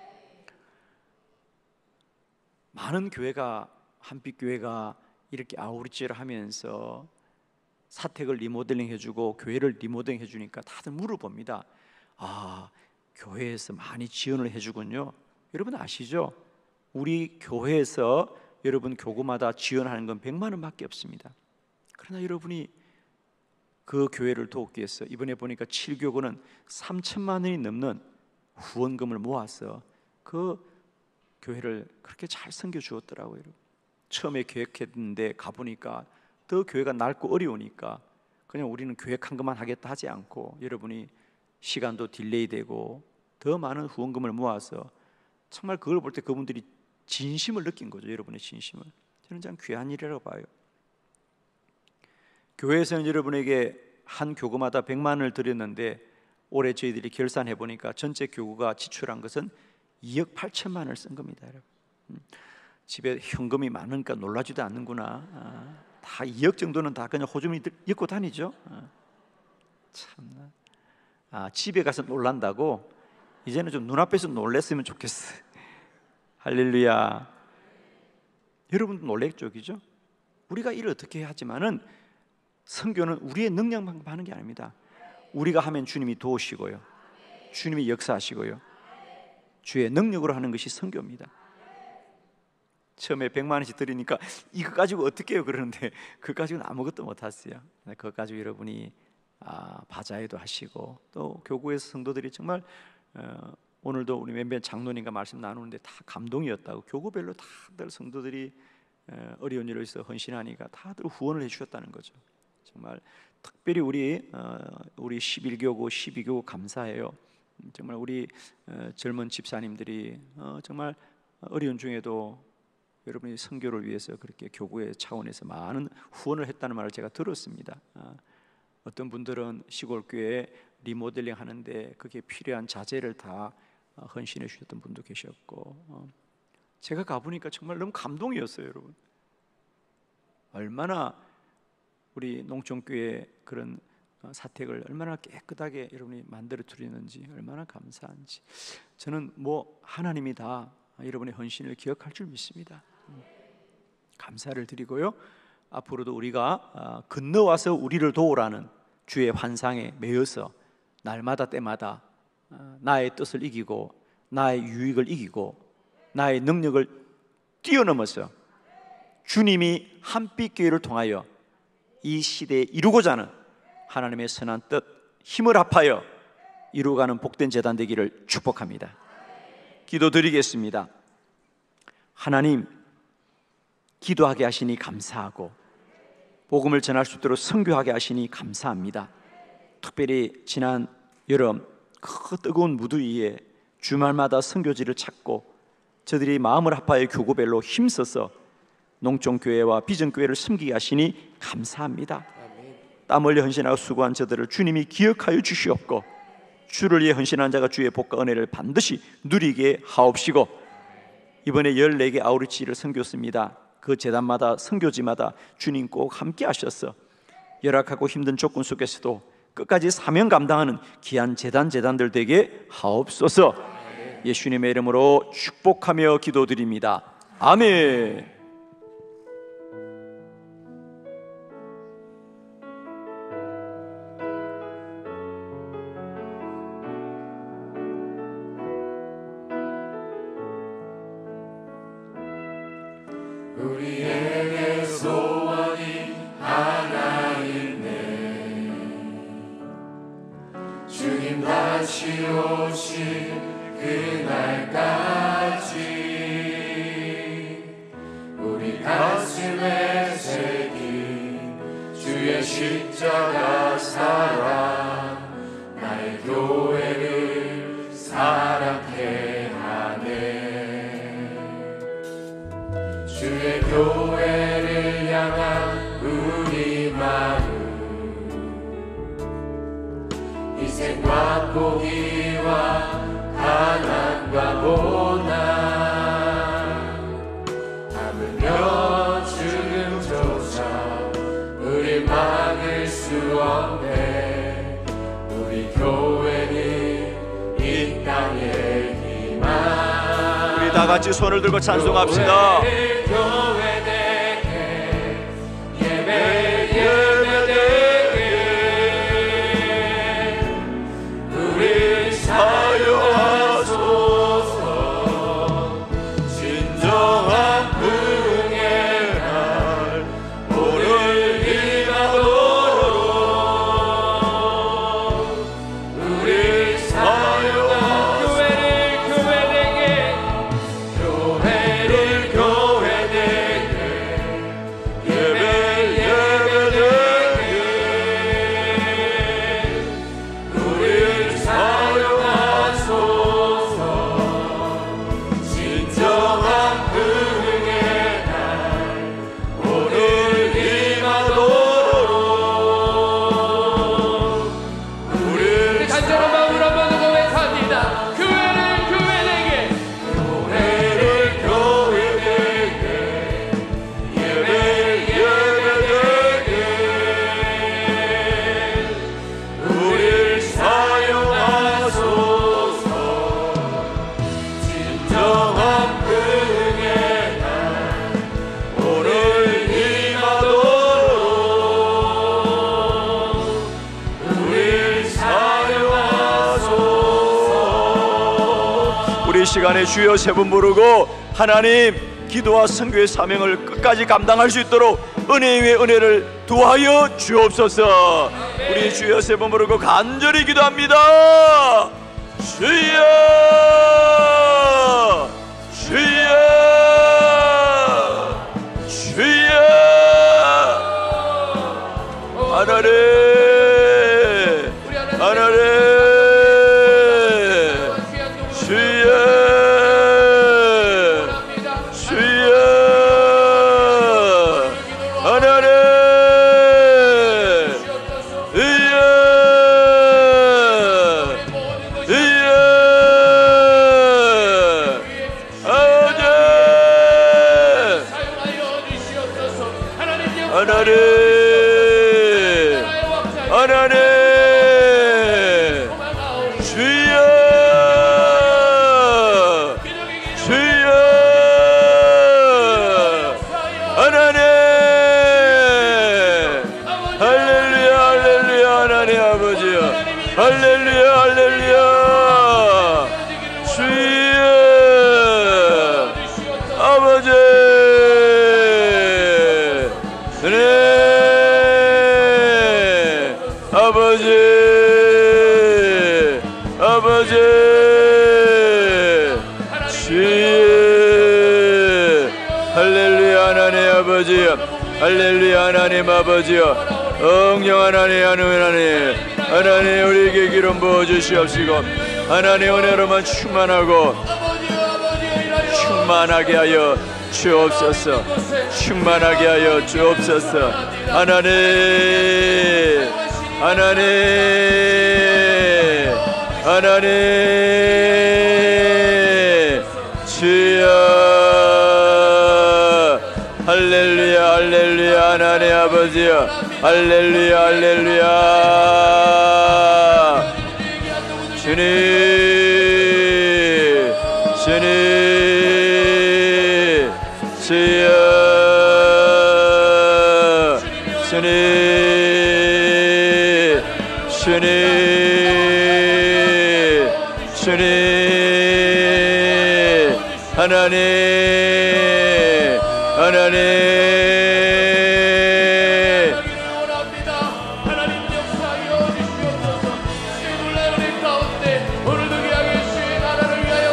많은 교회가, 한빛교회가 이렇게 아우리치를 하면서 사택을 리모델링 해주고 교회를 리모델링 해주니까 다들 물어봅니다. 아, 교회에서 많이 지원을 해주군요. 여러분 아시죠? 우리 교회에서 여러분 교구마다 지원하는 건 백만 원밖에 없습니다. 그러나 여러분이 그 교회를 돕기 위해서 이번에 보니까 칠 교구는 삼천만 원이 넘는 후원금을 모아서 그 교회를 그렇게 잘 섬겨 주었더라고요. 처음에 계획했는데 가보니까 더 교회가 넓고 어려우니까 그냥 우리는 계획한 것만 하겠다 하지 않고 여러분이 시간도 딜레이 되고 더 많은 후원금을 모아서 정말 그걸 볼 때 그분들이 진심을 느낀 거죠. 여러분의 진심을. 저는 참 귀한 일이라고 봐요. 교회에서는 여러분에게 한 교구마다 백만 원을 드렸는데 올해 저희들이 결산해 보니까 전체 교구가 지출한 것은 이억 팔천만 원을 쓴 겁니다, 여러분. 음, 집에 현금이 많으니까 놀라지도 않는구나. 아, 다 이억 정도는 다 그냥 호주머니 엮고 다니죠. 아, 참나. 아, 집에 가서 놀란다고? 이제는 좀 눈앞에서 놀랬으면 좋겠어요. 할렐루야. 여러분도 놀랄 쪽이죠. 우리가 일을 어떻게 하지만은 선교는 우리의 능력만큼 하는 게 아닙니다. 우리가 하면 주님이 도우시고요, 주님이 역사하시고요, 주의 능력으로 하는 것이 선교입니다. 처음에 백만 원씩 드리니까 이거 가지고 어떻게 해요 그러는데 그거 가지고는 아무것도 못했어요. 그거 가지고 여러분이 아, 바자회도 하시고 또 교구에서 성도들이 정말 어, 오늘도 우리 몇몇 장로님과 말씀 나누는데 다 감동이었다고. 교구별로 다들 성도들이 어, 어려운 일을 위해서 헌신하니까 다들 후원을 해주셨다는 거죠. 정말 특별히 우리 어, 우리 십일 교구, 십이 교구 감사해요. 정말 우리 어, 젊은 집사님들이 어, 정말 어려운 중에도 여러분이 선교를 위해서 그렇게 교구의 차원에서 많은 후원을 했다는 말을 제가 들었습니다. 어, 어떤 분들은 시골 교회 리모델링 하는데 그게 필요한 자재를 다 헌신해 주셨던 분도 계셨고, 어, 제가 가보니까 정말 너무 감동이었어요, 여러분. 얼마나 우리 농촌교회 그런 사택을 얼마나 깨끗하게 여러분이 만들어 드리는지 얼마나 감사한지. 저는 뭐 하나님이 다 여러분의 헌신을 기억할 줄 믿습니다. 감사를 드리고요, 앞으로도 우리가 건너와서 우리를 도우라는 주의 환상에 매여서 날마다 때마다 나의 뜻을 이기고 나의 유익을 이기고 나의 능력을 뛰어넘어서 주님이 한빛교회를 통하여 이 시대에 이루고자 하는 하나님의 선한 뜻, 힘을 합하여 이루어가는 복된 재단 되기를 축복합니다. 기도드리겠습니다. 하나님, 기도하게 하시니 감사하고 복음을 전할 수 있도록 선교하게 하시니 감사합니다. 특별히 지난 여름 그 뜨거운 무더위에 주말마다 선교지를 찾고 저들이 마음을 합하여 교구별로 힘써서 농촌교회와 비전교회를 섬기게 하시니 감사합니다. 땀 흘려 헌신하고 수고한 저들을 주님이 기억하여 주시옵고 주를 위해 헌신한 자가 주의 복과 은혜를 반드시 누리게 하옵시고, 이번에 열네 개 아우리치를 선교했습니다. 그 재단마다 선교지마다 주님 꼭 함께 하셔서 열악하고 힘든 조건 속에서도 끝까지 사명 감당하는 귀한 재단 재단들 되게 하옵소서. 예수님의 이름으로 축복하며 기도드립니다. 아멘. 우리에게 소원이 하나 있네. 주님 다시 오실 그날까지 우리 가슴에 새긴 주의 십자가 사랑 나의 교회를 사랑케 하네. 주의 교회를 향한 우리 마음 희생과 포기와 가난과 고난 하물며 죽음조차 우릴 막을 수 없네. 우리 교회는 이 땅의 희망. 우리 다 같이 손을 들고 찬송합시다. 교회를 교회 되게 예배 예배 되게 우리 사용하소서. 진정한 부흥의 날 오늘 임하도록 우리 사용하소서. 교회를 교회 되게 교회를 교회 되게 예배 예배 되게 우릴 사용하소서. 진정한 부흥의 날 오늘 임하도록 우릴 간절한 마음으로 한번 고백합니다. 교회를 교회 되게 교회를 교회 되게 예배 예배 되게 우릴 사용하소서. 진정한 부흥의 날 오늘 임하도록 우릴 사용하소서. 우리 시간에 주여 세 번 부르고 하나님 기도와 선교의 사명을 끝까지 감당할 수 있도록 은혜 위에 은혜를 두하여 주옵소서. 우리 주여 세 번 부르고 간절히 기도합니다. 주여 주여 주여 하나님 하나님 주여 주여 하나님 주여 주여 아버지 하나님 하나님 주여 주여 하나님 할렐루야 할렐루야 하나님 아버지여 할렐루야 할렐루야 주여 아버지 네 아버지 아버지 주여 할렐루야 하나님 아버지여 할렐루야 하나님 아버지여 응령 하나님 하나님 하나님 우리에게 기름 부어주시옵시고 하나님 은혜로만 충만하고 충만하게 하여 주옵소서. 충만하게 하여 주옵소서. 하나님 하나님 하나님 주여 할렐루야 할렐루야 하나님 아버지여 할렐루야 할렐루야 주님 주님 주여 주님 주님 주님 하나님 하나님 오늘도 귀하게 주의 나라를 위하여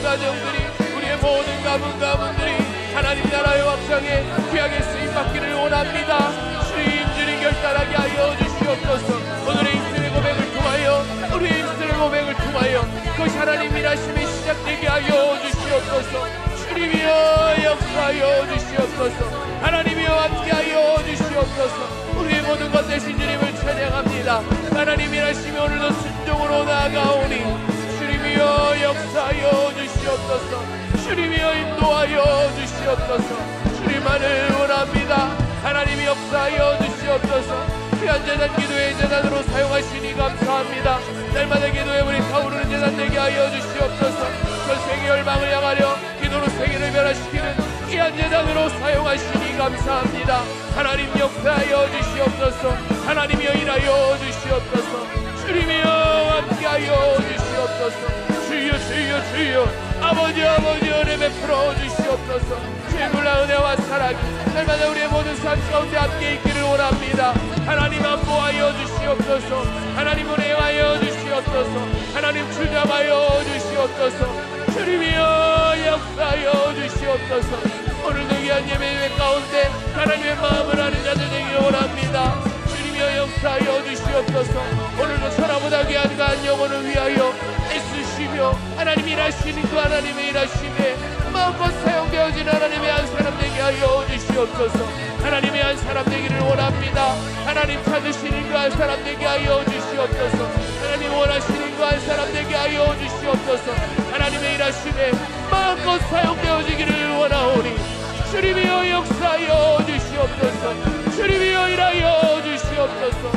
가정들이 우리의 모든 가문 가문들이 하나님 나라의 확장에 귀하게 쓰임받기를 원합니다. 주님 주님 결단하게 하여 주시옵소서. 오늘의 인생의 고백을 통하여 우리의 인생의 고백을 통하여 그것이 하나님 일하심이 시작되게 하여 주시옵소서. 주님이여 역사하여 주시옵소서. 하나님이여 함께하여 주시옵소서. 우리의 모든 것 대신 주님을 찬양합니다. 하나님 일하심이 오늘도 순종으로 나아가오니 주님이여 역사하여 주시옵소서. 주님이여 인도하여 주시옵소서. 주님만을 원합니다. 하나님이 역사하여 주시옵소서. 귀한 재단 기도의 재단으로 사용하시니 감사합니다. 날마다 기도에 우리 타오르는 재단 되게 하여 주시옵소서. 전 세계 열방을 향하여 기도로 세계를 변화시키는 귀한 재단으로 사용하시니 감사합니다. 하나님 역사하여 주시옵소서. 하나님이여 일하여 주시옵소서. 주님이여 함께하여 주시옵소서. 주여 주여 주여 아버지 아버지 은혜 베풀어 주시옵소서. 주의 놀라운 은혜와 사랑이 날마다 우리의 모든 삶 가운데 함께 있기를 원합니다. 하나님 안보하여 주시옵소서. 하나님 은혜하여 주시옵소서. 하나님 주잡하여 주시옵소서. 주님이여 역사하여 주시옵소서. 오늘도 귀한 예배 가운데 하나님의 마음을 아는 자들 되기를 원합니다. 주님이여 역사하여 주시옵소서. 오늘도 천하보다 귀한 간 영혼을 위하여 애쓰시며 하나님 일하시는 그 하나님의 일하심에 마음껏 사용되어진 하나님의 한 사람 되게 하여 주시옵소서. 하나님의 한 사람 되기를 원합니다. 하나님 찾으시는 그 한 사람 되게 하여 주시옵소서. 하나님 원하시는 그 한 사람 되게 하여 주시옵소서. 하나님의 일하심에 마음껏 사용되어지기를 원하오니 주님이여 역사하여 주시옵소서. 주님이여 일하여 주시옵소서.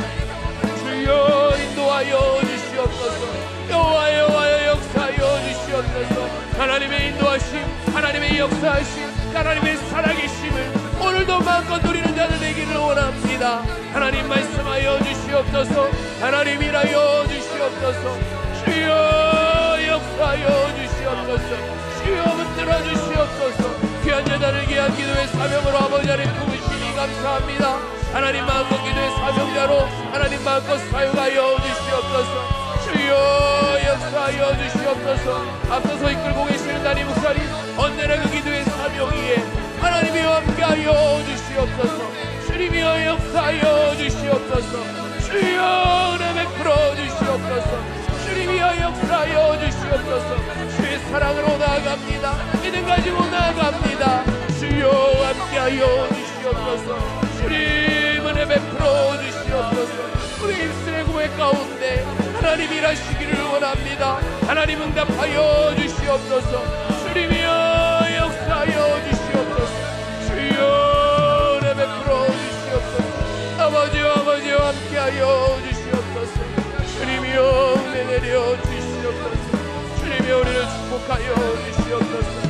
주여 인도하여 주시옵소서. 여호와 여호와여 역사하여 주시옵소서. 하나님의 인도하심, 하나님의 역사하심, 하나님의 살아계심을 오늘도 마음껏 누리는 자들 되기를 원합니다. 하나님 말씀하여 주시옵소서. 하나님 일하여 주시옵소서. 주여 역사하여 주시옵소서. 주여 붙들어 주시옵소서. 귀한 재단을 귀한 기도의 사명으로 아버지 하나님 부으시니 감사합니다. 하나님 마음껏 기도의 사명자로 하나님 마음껏 사용하여 주시옵소서. 주여 역사하여 주시옵소서. 앞서서 이끌고 계시는 담임 목사님 언제나 그 기도의 사명 위에 하나님이 함께하여 주시옵소서. 주님이여 역사하여 주시옵소서. 주여 은혜 베풀어 주시옵소서. 주님이여 역사하여 주시옵소서. 주의 사랑으로 나아갑니다. 믿음 가지고 나아갑니다. 주여 함께하여 주시옵소서. 주님 은혜 베풀어 주시옵소서. 우리 입술의 고백 가운데 하나님 일하시기를 원합니다. 하나님 응답하여 주시옵소서. 주님이여 역사하여 주시옵소서. 주여 은혜 베풀어 주시옵소서. 아버지와 아버지와 함께하여 주시옵소서. 주님이여 은혜 내려 주시옵소서. 주님이여 우리를 축복하여 주시옵소서.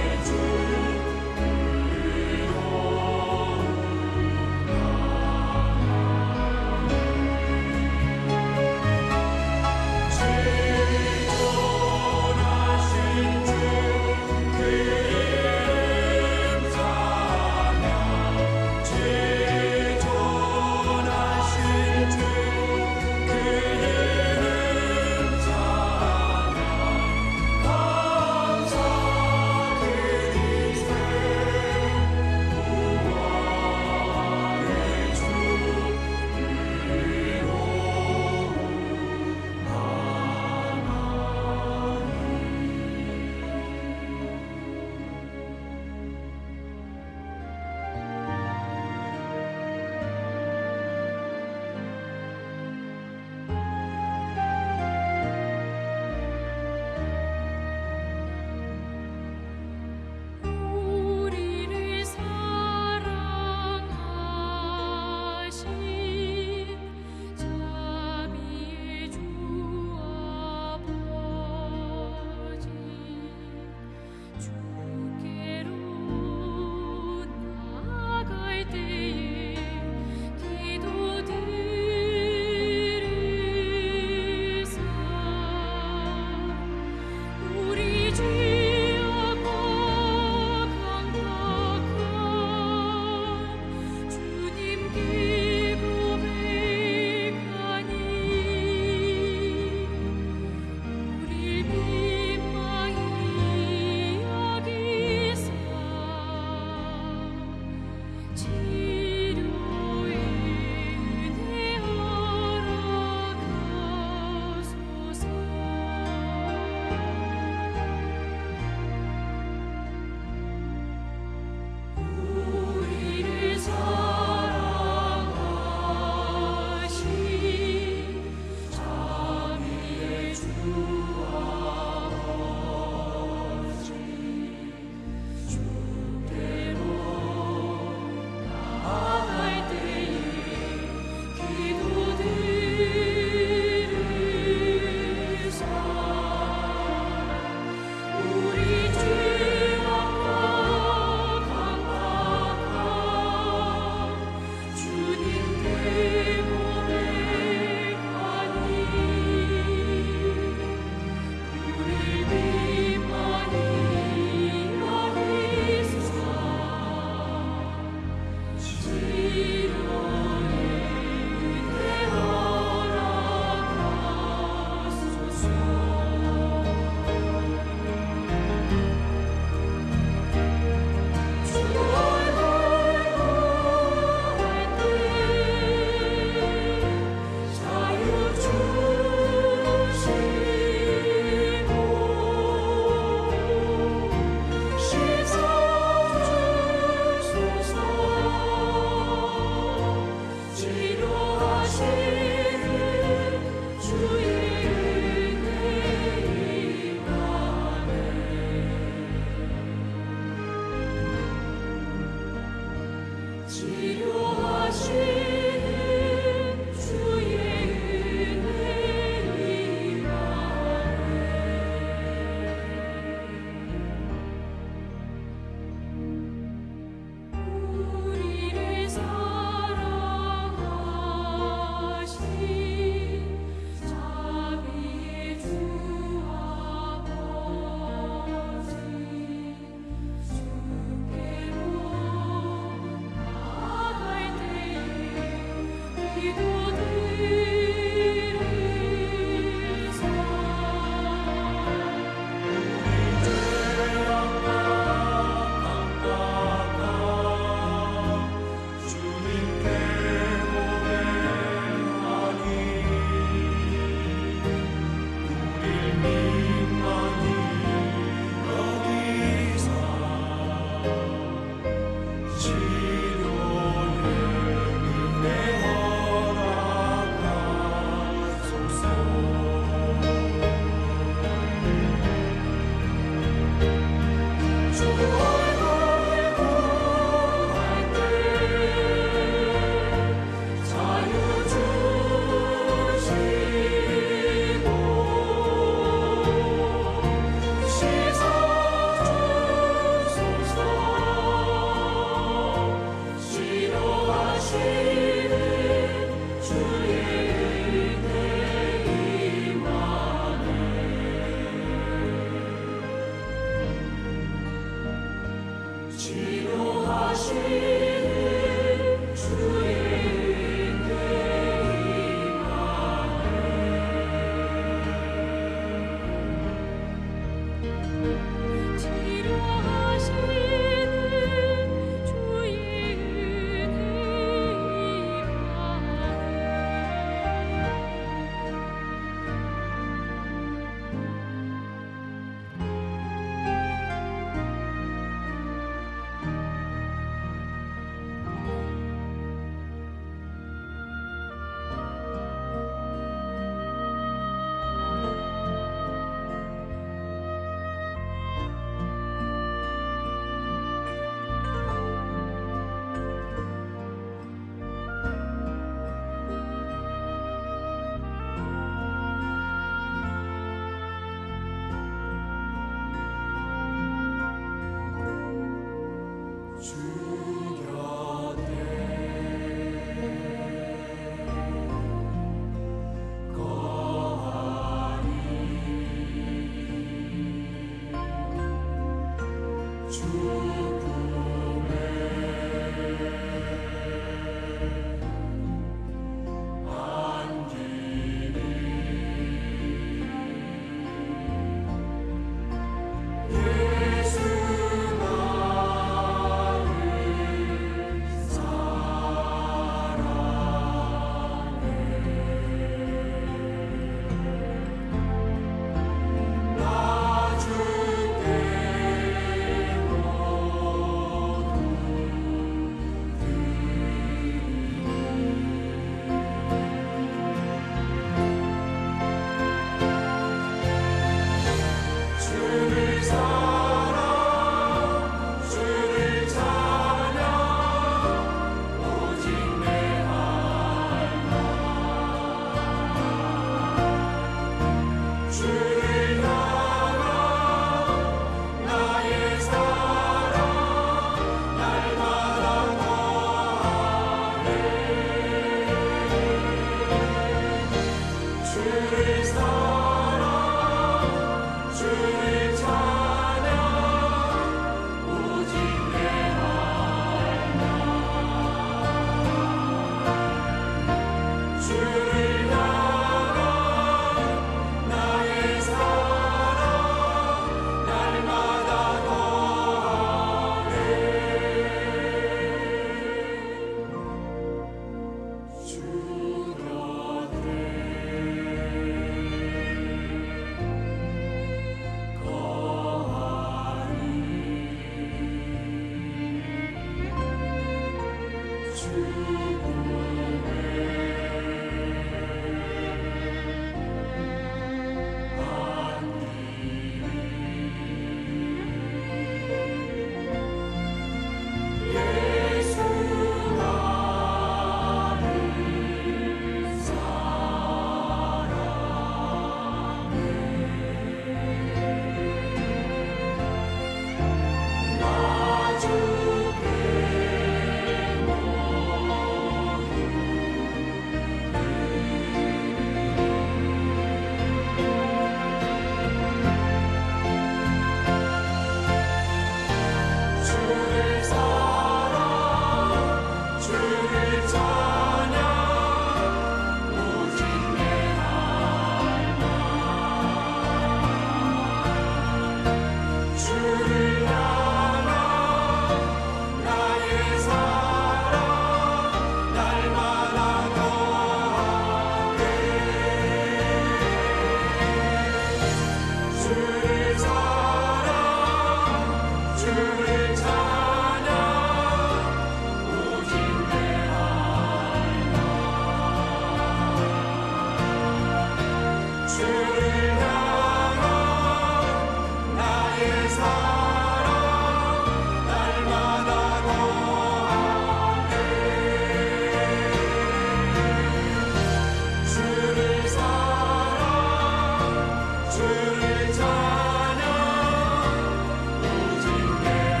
주를 찬양 오직 내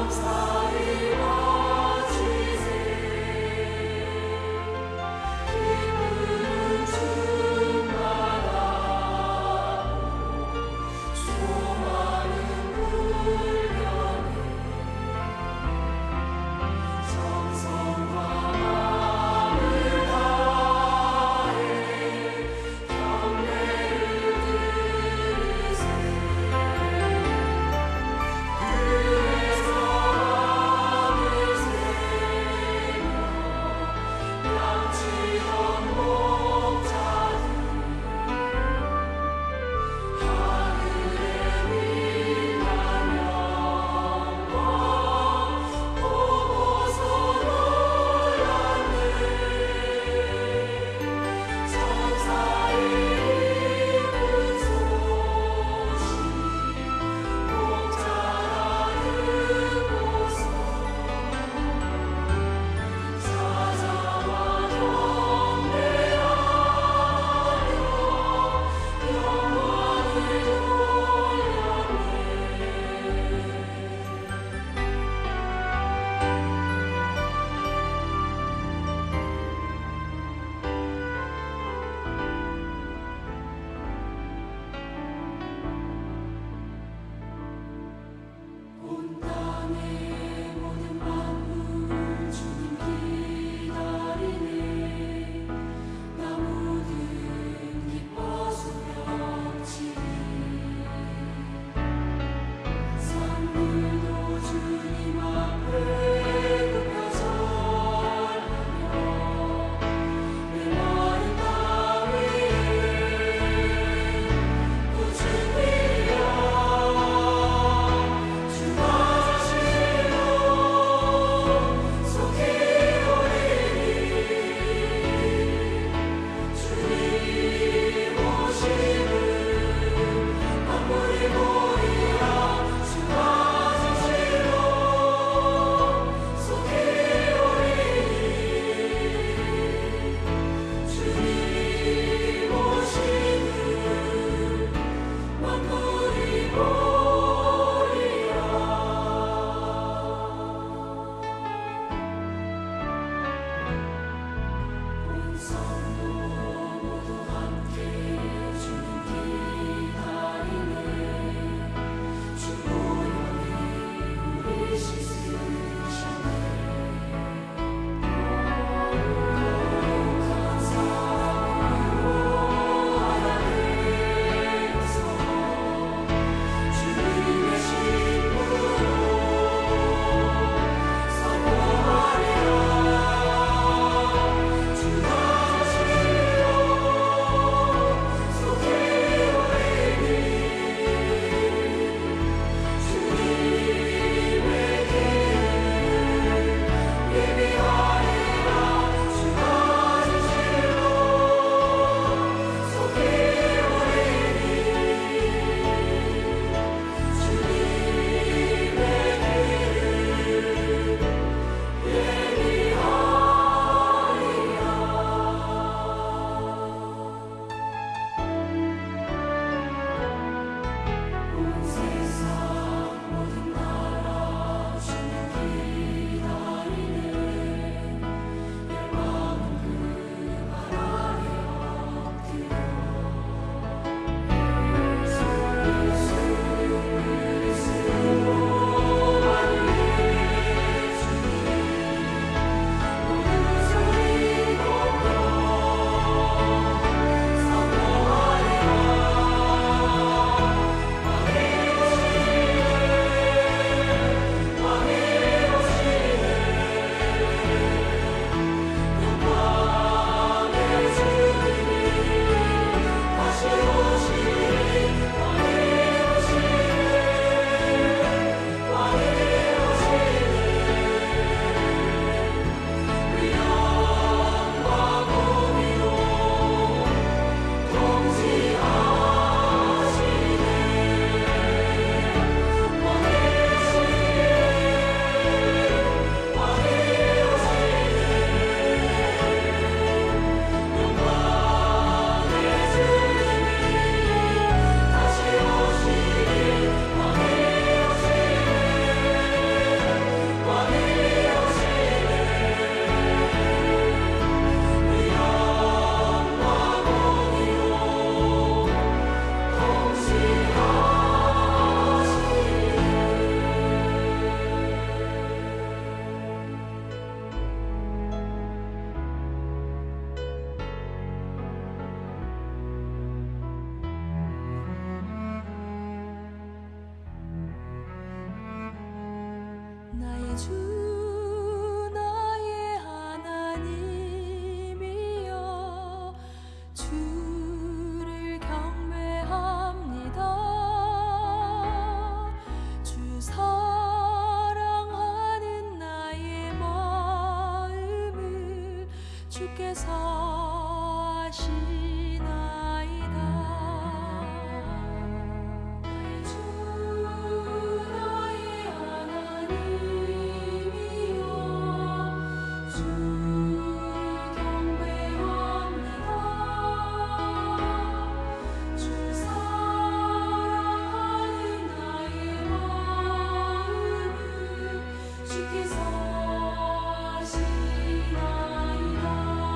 그래서 주 나의 하나님이여 주를 경배합니다. 주 사랑하는 나의 마음을 주께서 아시나이다. 주 나의 하나님이여 주를 경배합니다. 주 사랑하는 나의 마음을 주께서 아시나이다.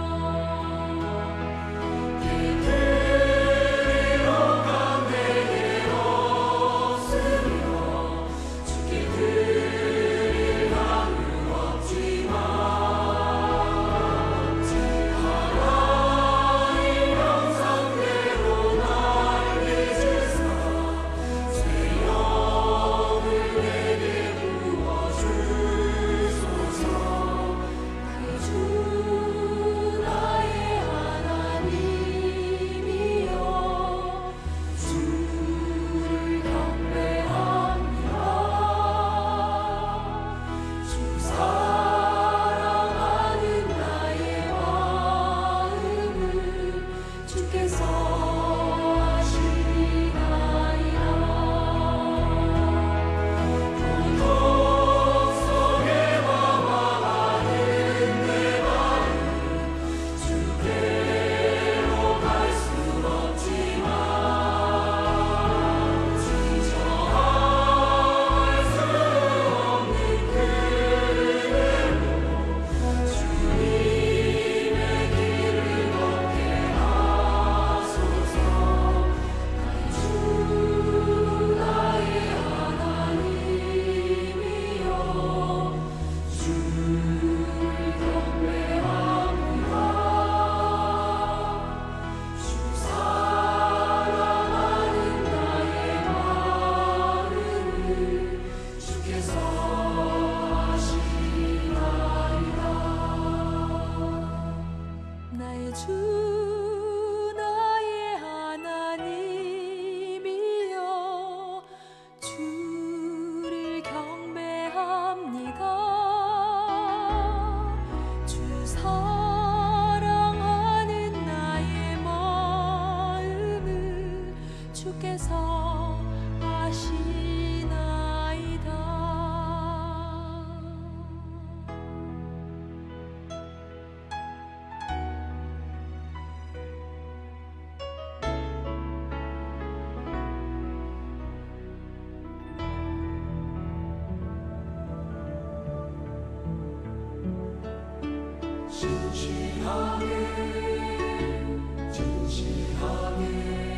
나의 주 나의 하나님이여 주를 경배합니다. 주 사랑하는 나의 마음을 주께서 아시나이다. 진실하게 진실하게